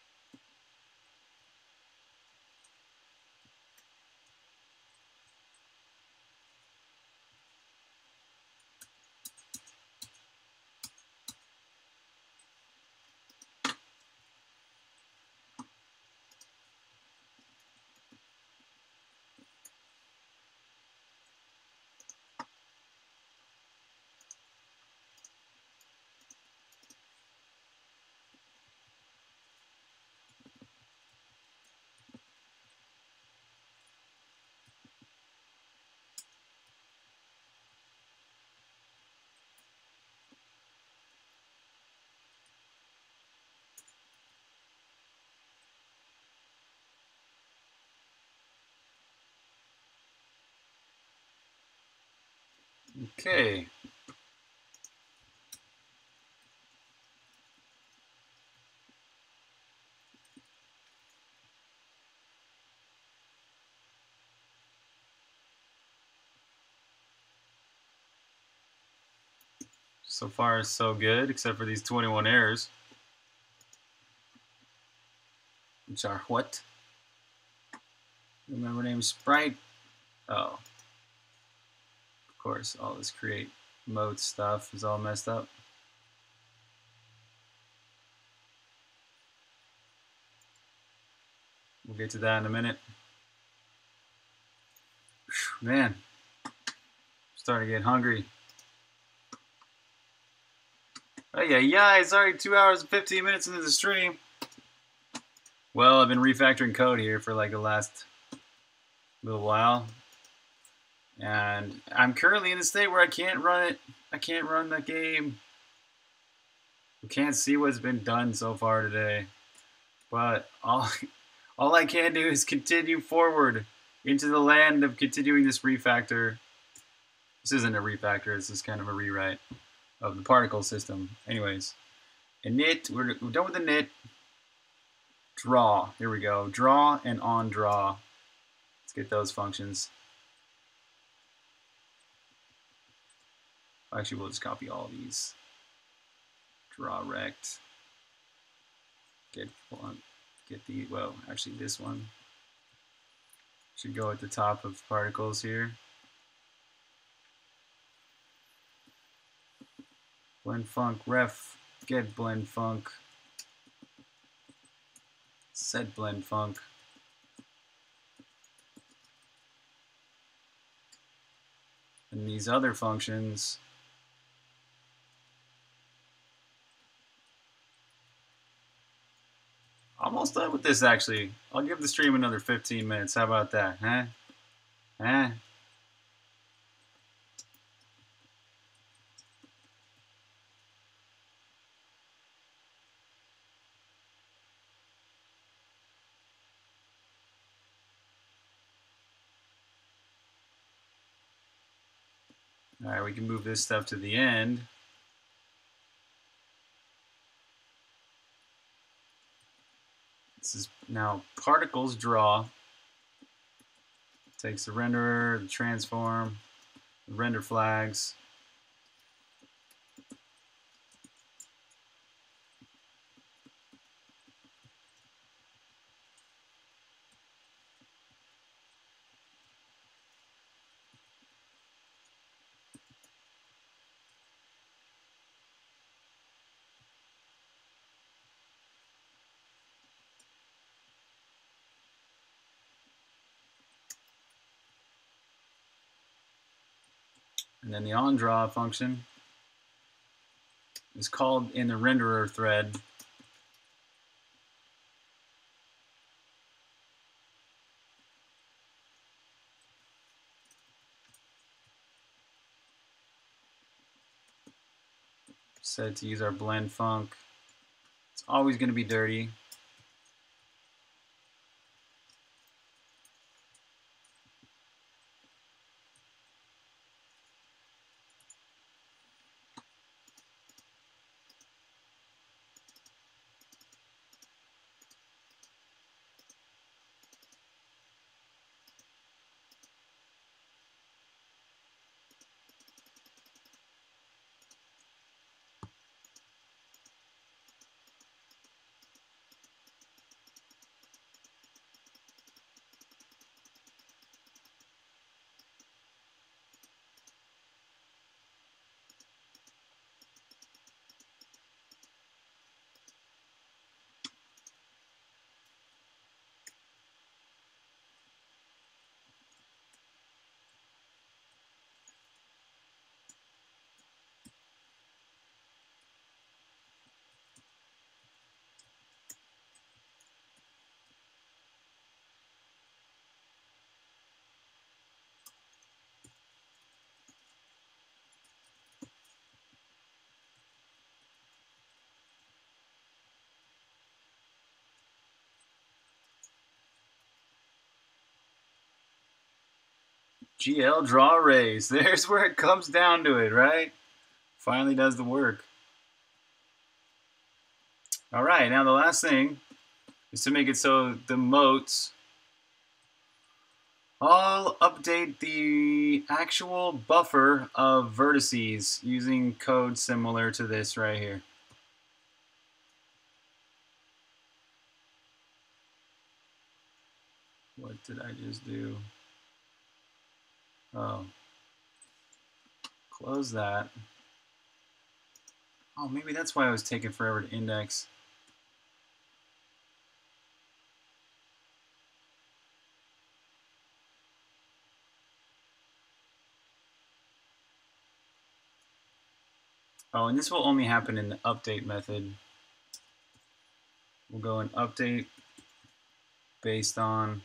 Okay. So far, so good, except for these twenty-one errors. Which are what? Remember name sprite? Oh. Of course, all this create mode stuff is all messed up. We'll get to that in a minute. Whew, man, I'm starting to get hungry. Oh yeah, yeah, it's already two hours and fifteen minutes into the stream. Well, I've been refactoring code here for like the last little while. And I'm currently in a state where I can't run it. I can't run the game. We can't see what's been done so far today. But all, all I can do is continue forward into the land of continuing this refactor. This isn't a refactor, this is kind of a rewrite of the particle system. Anyways, init, we're, we're done with the init. Draw, here we go. Draw and on draw. Let's get those functions. Actually, we'll just copy all of these. Draw rect. Get one. Get the, well, actually this one should go at the top of particles here. Blend func ref. Get blend func. Set blend func. And these other functions, almost done with this actually. I'll give the stream another fifteen minutes. How about that, huh? Huh? All right, we can move this stuff to the end. This is now particles draw. Takes the renderer, the transform, the render flags. And then the onDraw function is called in the renderer thread. Set to use our blend func. It's always going to be dirty. G L draw arrays. There's where it comes down to it, right? Finally does the work. All right, now the last thing is to make it so the motes all update the actual buffer of vertices using code similar to this right here. What did I just do? Oh. Close that. Oh, maybe that's why it was taking forever to index. Oh, and this will only happen in the update method. We'll go and update based on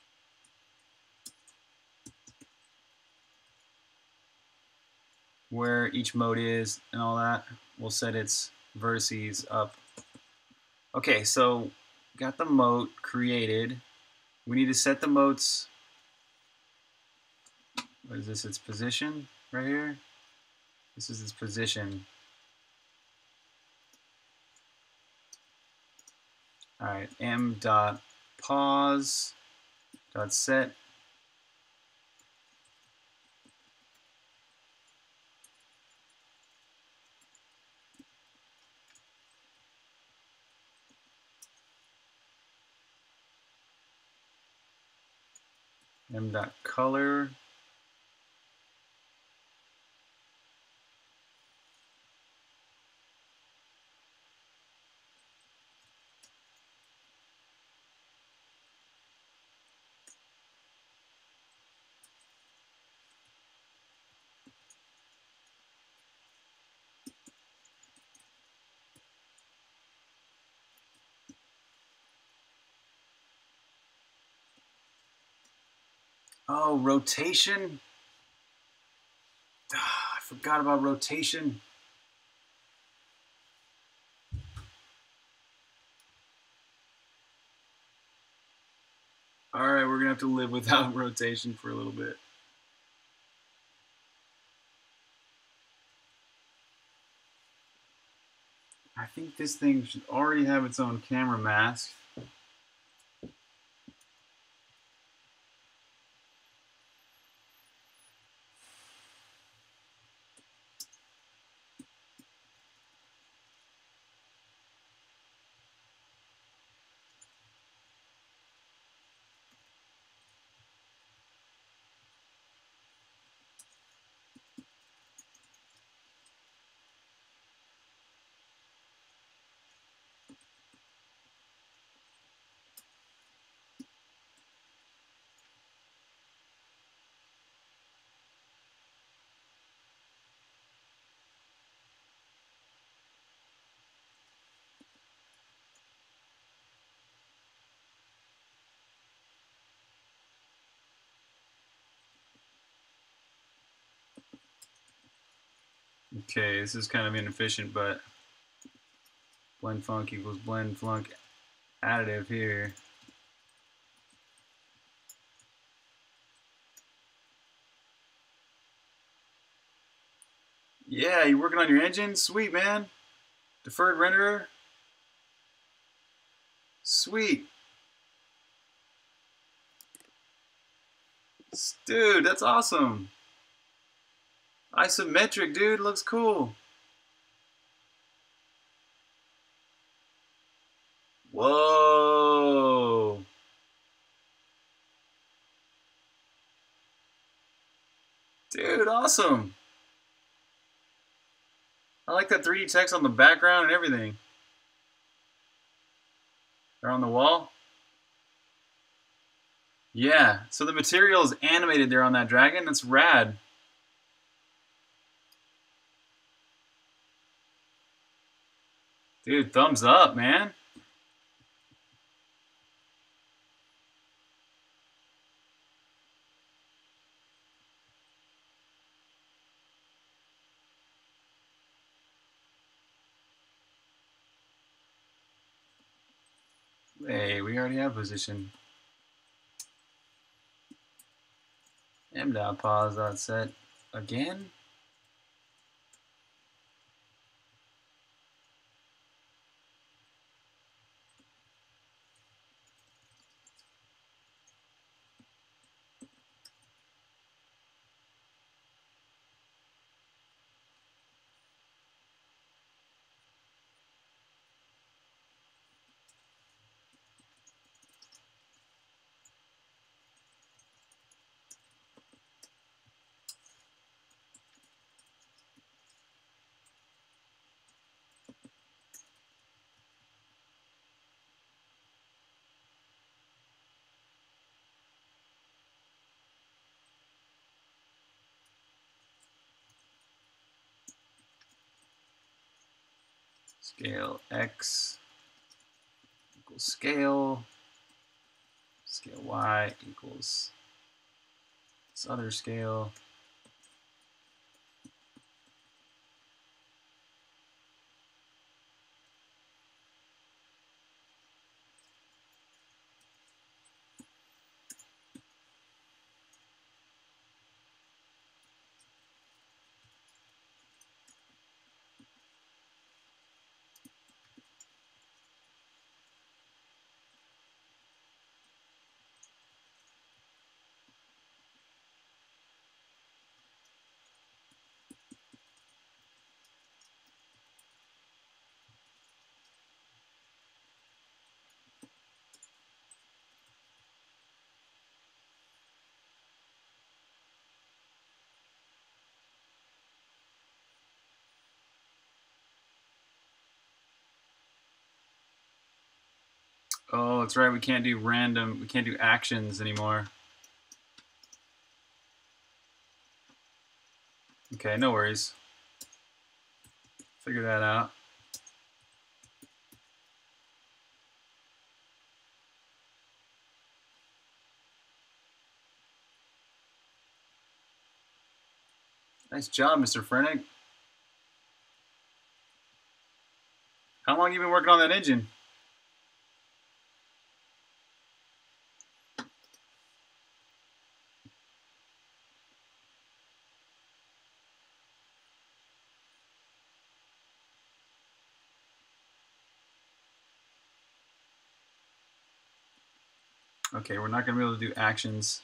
where each mode is and all that. We'll set its vertices up. Okay, so got the mote created. We need to set the mote's, what is this, its position right here? This is its position. All right, m dot pause dot set. M dot color. Oh, rotation. Ah, I forgot about rotation. All right, we're gonna have to live without rotation for a little bit. I think this thing should already have its own camera mask. Okay, this is kind of inefficient, but blend flunk equals blend flunk additive here. Yeah, you working on your engine? Sweet, man. Deferred renderer? Sweet. Dude, that's awesome. Isometric, dude, looks cool. Whoa. Dude, awesome. I like that three D text on the background and everything. They're on the wall? Yeah, so the material is animated there on that dragon. That's rad. Dude, thumbs up, man. Hey, we already have position. M dot pause dot set again. Scale X equals scale. Scale Y equals this other scale. Oh, that's right. We can't do random. We can't do actions anymore. Okay, no worries. Figure that out. Nice job, Mister Frenick. How long have you been working on that engine? Okay, we're not going to be able to do actions.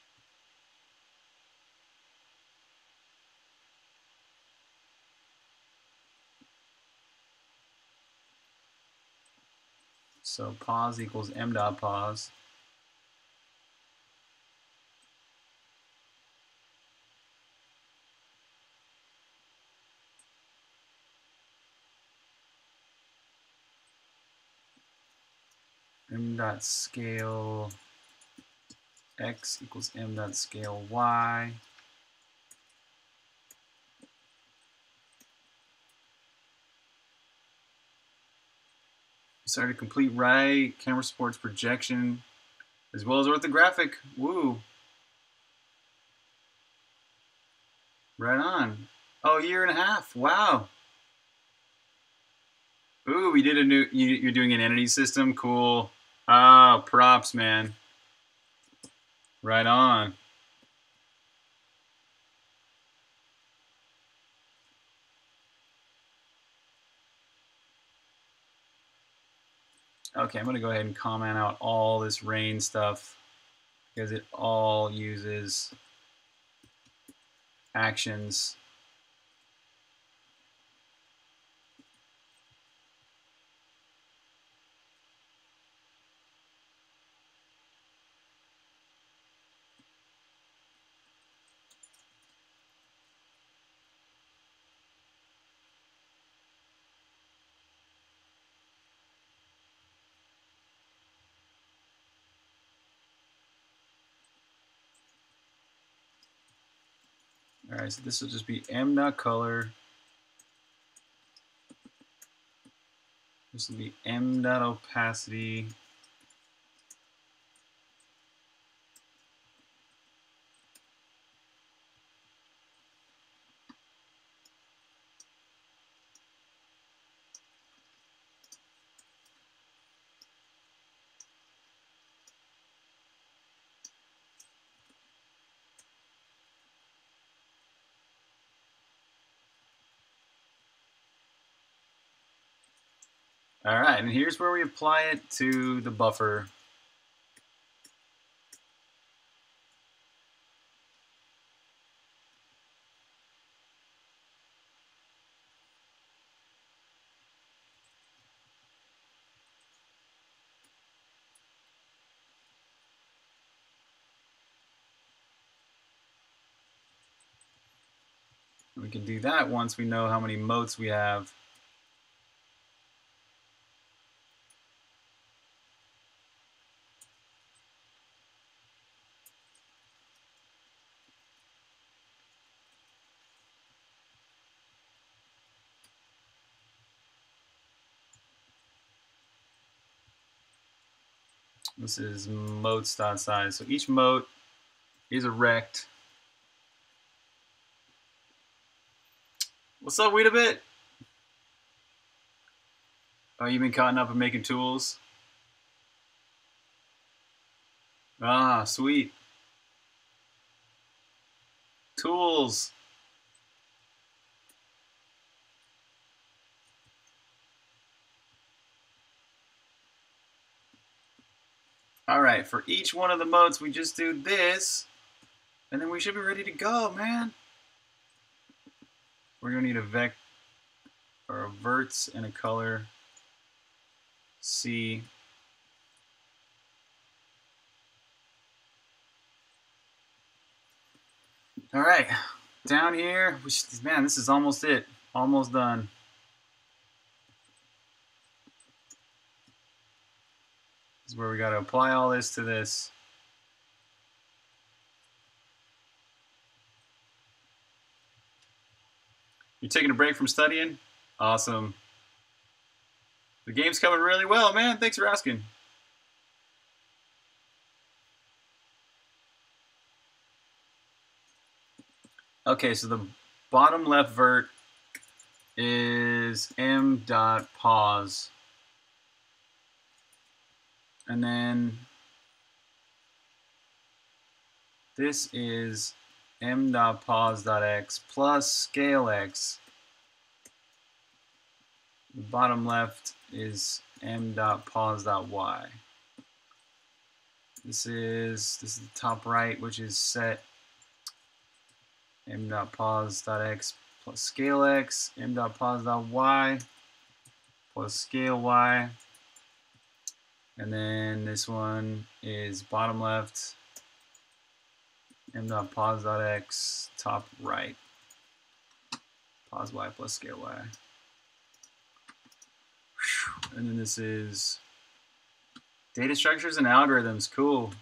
So pause equals m dot pause. M dot scale X equals M dot scale Y. Started complete right. Camera supports projection as well as orthographic. Woo. Right on. Oh, a year and a half. Wow. Ooh, we did a new. You, you're doing an entity system. Cool. Oh, props, man. Right on. Okay, I'm gonna go ahead and comment out all this rain stuff because it all uses actions. All right, so this will just be m.color. This will be m.opacity. All right, and here's where we apply it to the buffer. We can do that once we know how many motes we have. This is motes.size. So each mote is a rect. What's up, Weedabit? Oh, you been caught up in making tools? Ah, sweet. Tools. All right, for each one of the modes, we just do this, and then we should be ready to go, man. We're gonna need a vec or a verts and a color C. All right, down here, we should, man, this is almost it. Almost done. This is where we gotta apply all this to this. You're taking a break from studying? Awesome. The game's coming really well, man. Thanks for asking. Okay, so the bottom left vert is m dot pause. And then this is m dot pause dot x plus scale x. The bottom left is m dot pause dot y. This is this is the top right, which is set m dot pause dot x plus scale x, m dot pause dot y plus scale y. And then this one is bottom left, m dot pause dot x, top right, pause y plus scale y. And then this is data structures and algorithms. Cool.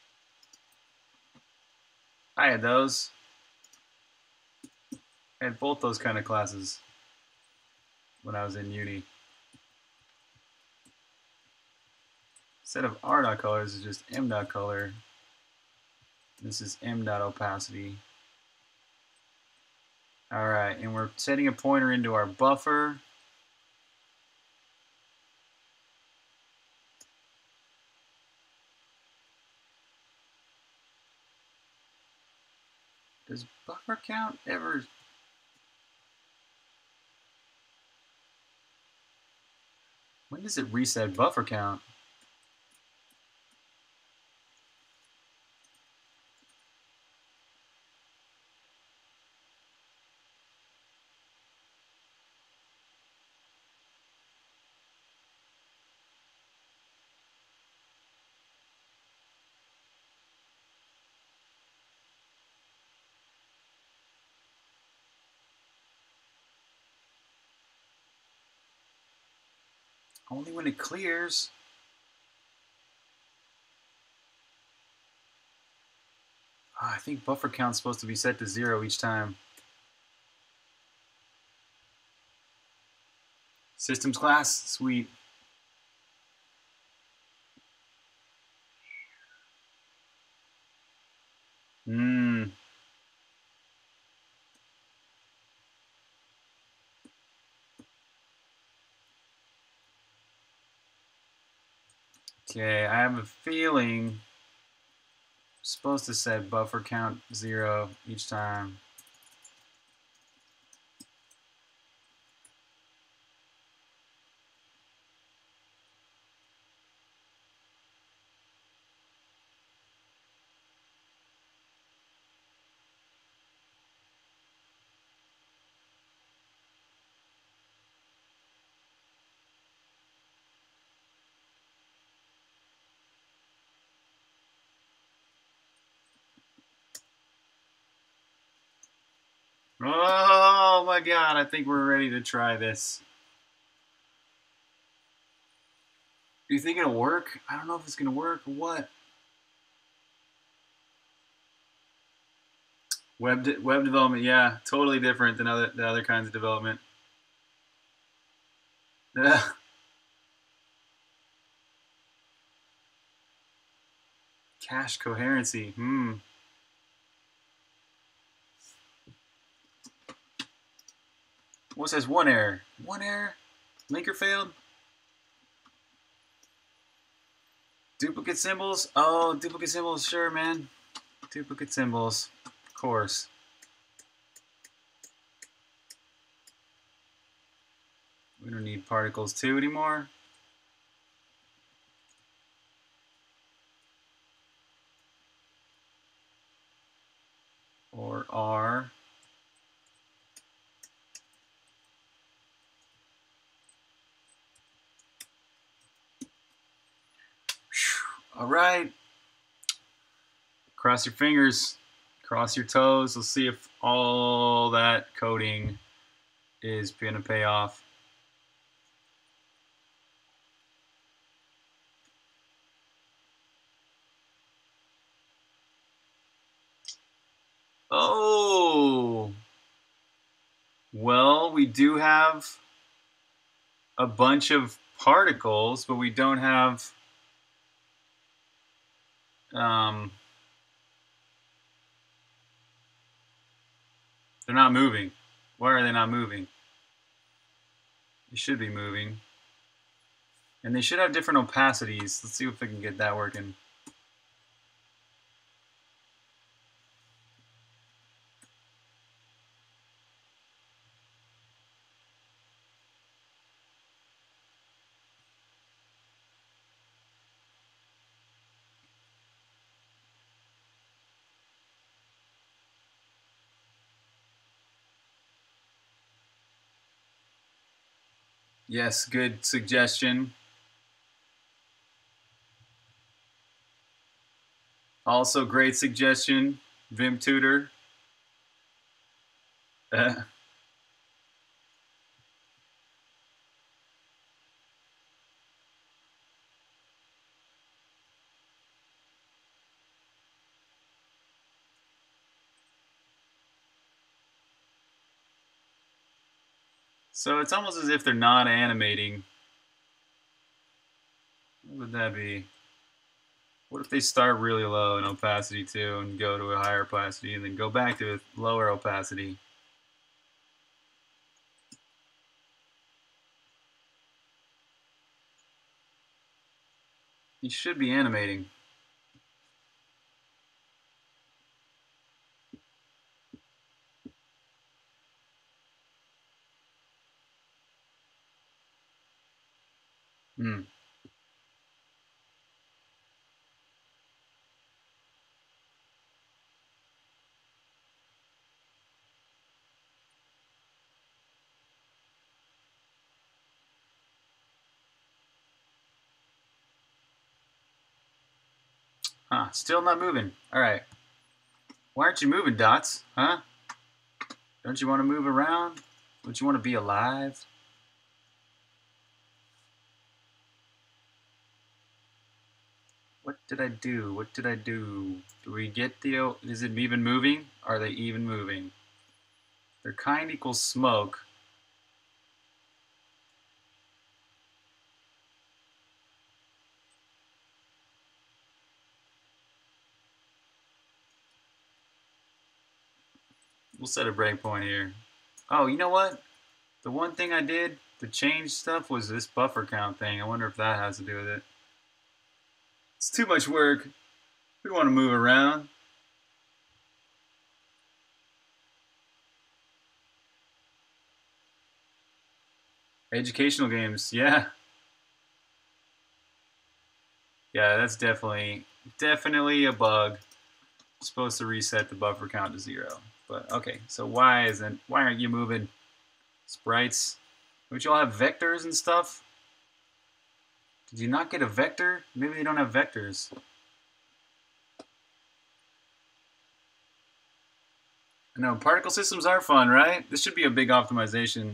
I had those. I had both those kind of classes when I was in uni. Instead of r.colors is just m.color. This is m.opacity. All right, and we're setting a pointer into our buffer. Does buffer count ever? When does it reset buffer count? Only when it clears. Oh, I think buffer count's supposed to be set to zero each time. Systems class, sweet. Mmm. Okay, I have a feeling I'm supposed to set buffer count zero each time. Oh my god, I think we're ready to try this. Do you think it'll work? I don't know if it's gonna work or what. Web de web development, yeah, totally different than other the other kinds of development. Cache coherency. Hmm. What says one error? One error? Linker failed? Duplicate symbols? Oh, duplicate symbols, sure, man. Duplicate symbols, of course. We don't need particles two anymore. Or R. All right. Cross your fingers, cross your toes. Let's see if all that coding is going to pay off. Oh, well, we do have a bunch of particles, but we don't have um, they're not moving. Why are they not moving? They should be moving. And they should have different opacities. Let's see if we can get that working. Yes, good suggestion. Also, great suggestion, Vim Tutor. Uh, so it's almost as if they're not animating. What would that be? What if they start really low in opacity too and go to a higher opacity and then go back to a lower opacity? You should be animating. Hmm. Huh. Still not moving. All right. Why aren't you moving, Dots? Huh? Don't you want to move around? Don't you want to be alive? What did I do? What did I do? Do we get the... Is it even moving? Are they even moving? Their kind equals smoke. We'll set a breakpoint here. Oh, you know what? The one thing I did to change stuff was this buffer count thing. I wonder if that has to do with it. It's too much work. We don't want to move around. Educational games, yeah. Yeah, that's definitely, definitely a bug. It's supposed to reset the buffer count to zero. But okay, so why isn't, why aren't you moving? Sprites? Don't you all have vectors and stuff? Did you not get a vector? Maybe they don't have vectors. No, particle systems are fun, right? This should be a big optimization.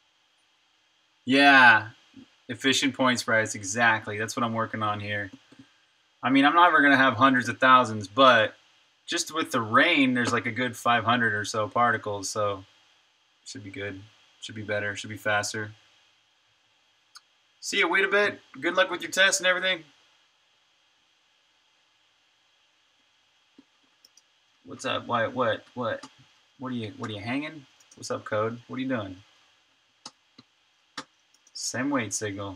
Yeah, efficient point sprites, exactly. That's what I'm working on here. I mean, I'm not ever going to have hundreds of thousands, but just with the rain, there's like a good five hundred or so particles, so should be good. Should be better. Should be faster. See you. Wait a bit. Good luck with your tests and everything. What's up? Why? What? What? What are you? What are you hanging? What's up, Code? What are you doing? Same weight signal.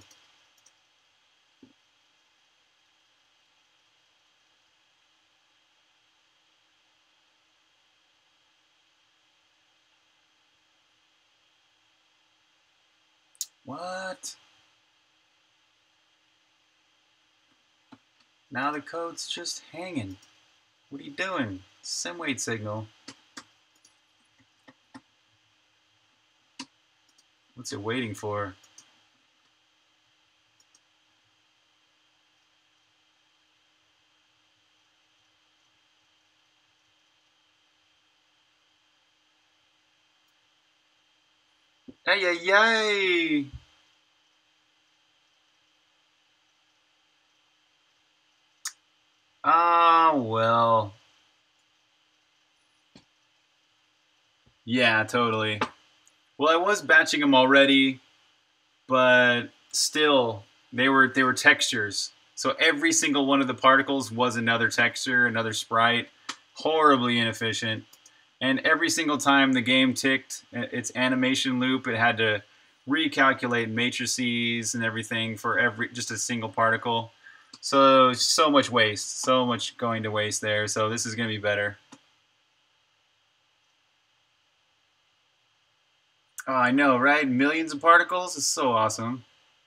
What? Now the code's just hanging. What are you doing? Sim weight signal. What's it waiting for? Ay, ay, ay! Ah, well. Yeah, totally. Well, I was batching them already, but still, they were they were textures. So every single one of the particles was another texture, another sprite. Horribly inefficient. And every single time the game ticked its animation loop, it had to recalculate matrices and everything for every just a single particle. So so much waste, so much going to waste there. So this is going to be better. Oh, I know, right? Millions of particles is so awesome.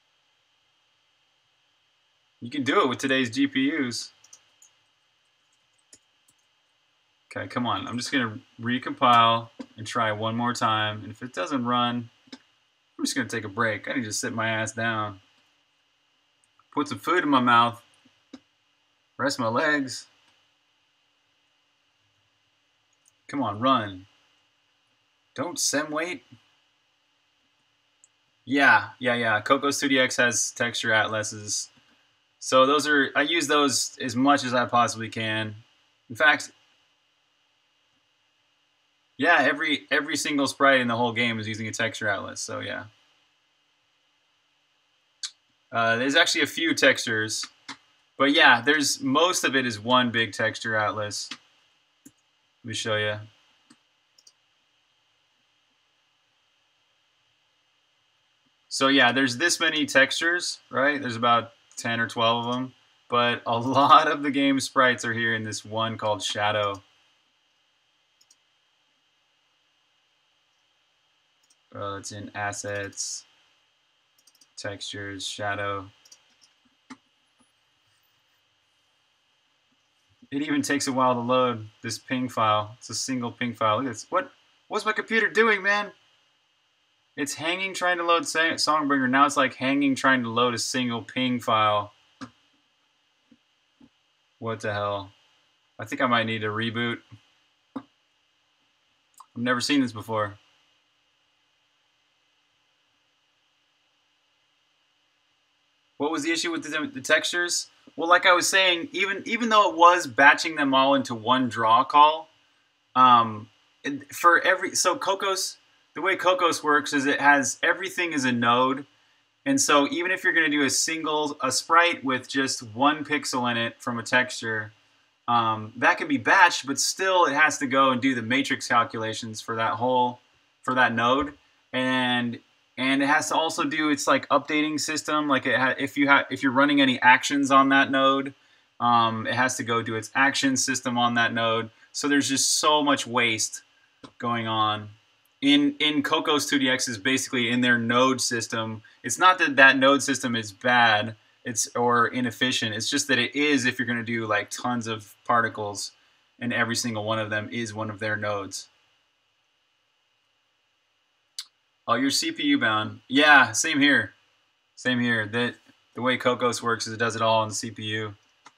You can do it with today's G P Us. Okay, come on. I'm just going to recompile and try one more time. And if it doesn't run, I'm just going to take a break. I need to sit my ass down. Put some food in my mouth. Rest my legs. Come on, run. Don't sim wait. Yeah, yeah, yeah. Coco Studio X has texture atlases. So those are, I use those as much as I possibly can. In fact, yeah, every every single sprite in the whole game is using a texture atlas. So yeah. Uh, there's actually a few textures. But yeah, there's most of it is one big texture atlas. Let me show you. So yeah, there's this many textures, right? There's about ten or twelve of them. but a lot of the game sprites are here in this one called Shadow. Uh, it's in Assets, Textures, Shadow. It even takes a while to load this ping file. It's a single ping file. Look at this. What? What's my computer doing, man? It's hanging trying to load Songbringer. Now it's like hanging trying to load a single ping file. What the hell? I think I might need a reboot. I've never seen this before. What was the issue with the, the textures? Well, like I was saying, even even though it was batching them all into one draw call, um, for every so Cocos, the way Cocos works is it has everything as a node, and so even if you're going to do a single a sprite with just one pixel in it from a texture, um, that can be batched, but still it has to go and do the matrix calculations for that whole for that node, and and it has to also do its like updating system. Like it ha if you have if you're running any actions on that node, um, it has to go do its action system on that node. So there's just so much waste going on. In in Cocos two D X is basically in their node system. It's not that that node system is bad, it's or inefficient. It's just that it is if you're going to do like tons of particles, and every single one of them is one of their nodes. Oh, you're C P U bound. Yeah, same here. Same here. That the way Cocos works is it does it all on the C P U.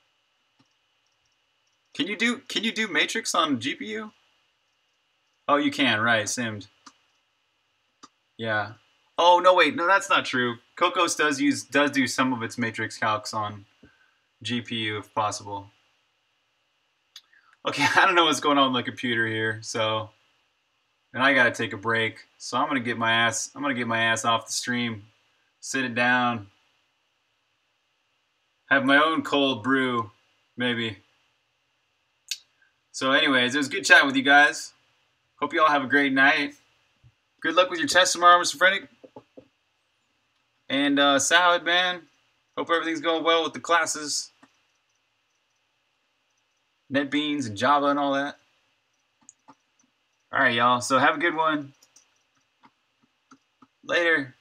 Can you do can you do matrix on G P U? Oh, you can, right, simmed. Yeah. Oh, no, wait, no, that's not true. Cocos does use does do some of its matrix calcs on G P U if possible. Okay, I don't know what's going on with my computer here, so and I gotta take a break. So I'm gonna get my ass I'm gonna get my ass off the stream, sit it down, have my own cold brew, maybe. So anyways, it was good chatting with you guys. Hope you all have a great night. Good luck with your test tomorrow, Mister Frennick. And uh, Salad, man. Hope everything's going well with the classes. NetBeans and Java and all that. All right, y'all. So have a good one. Later.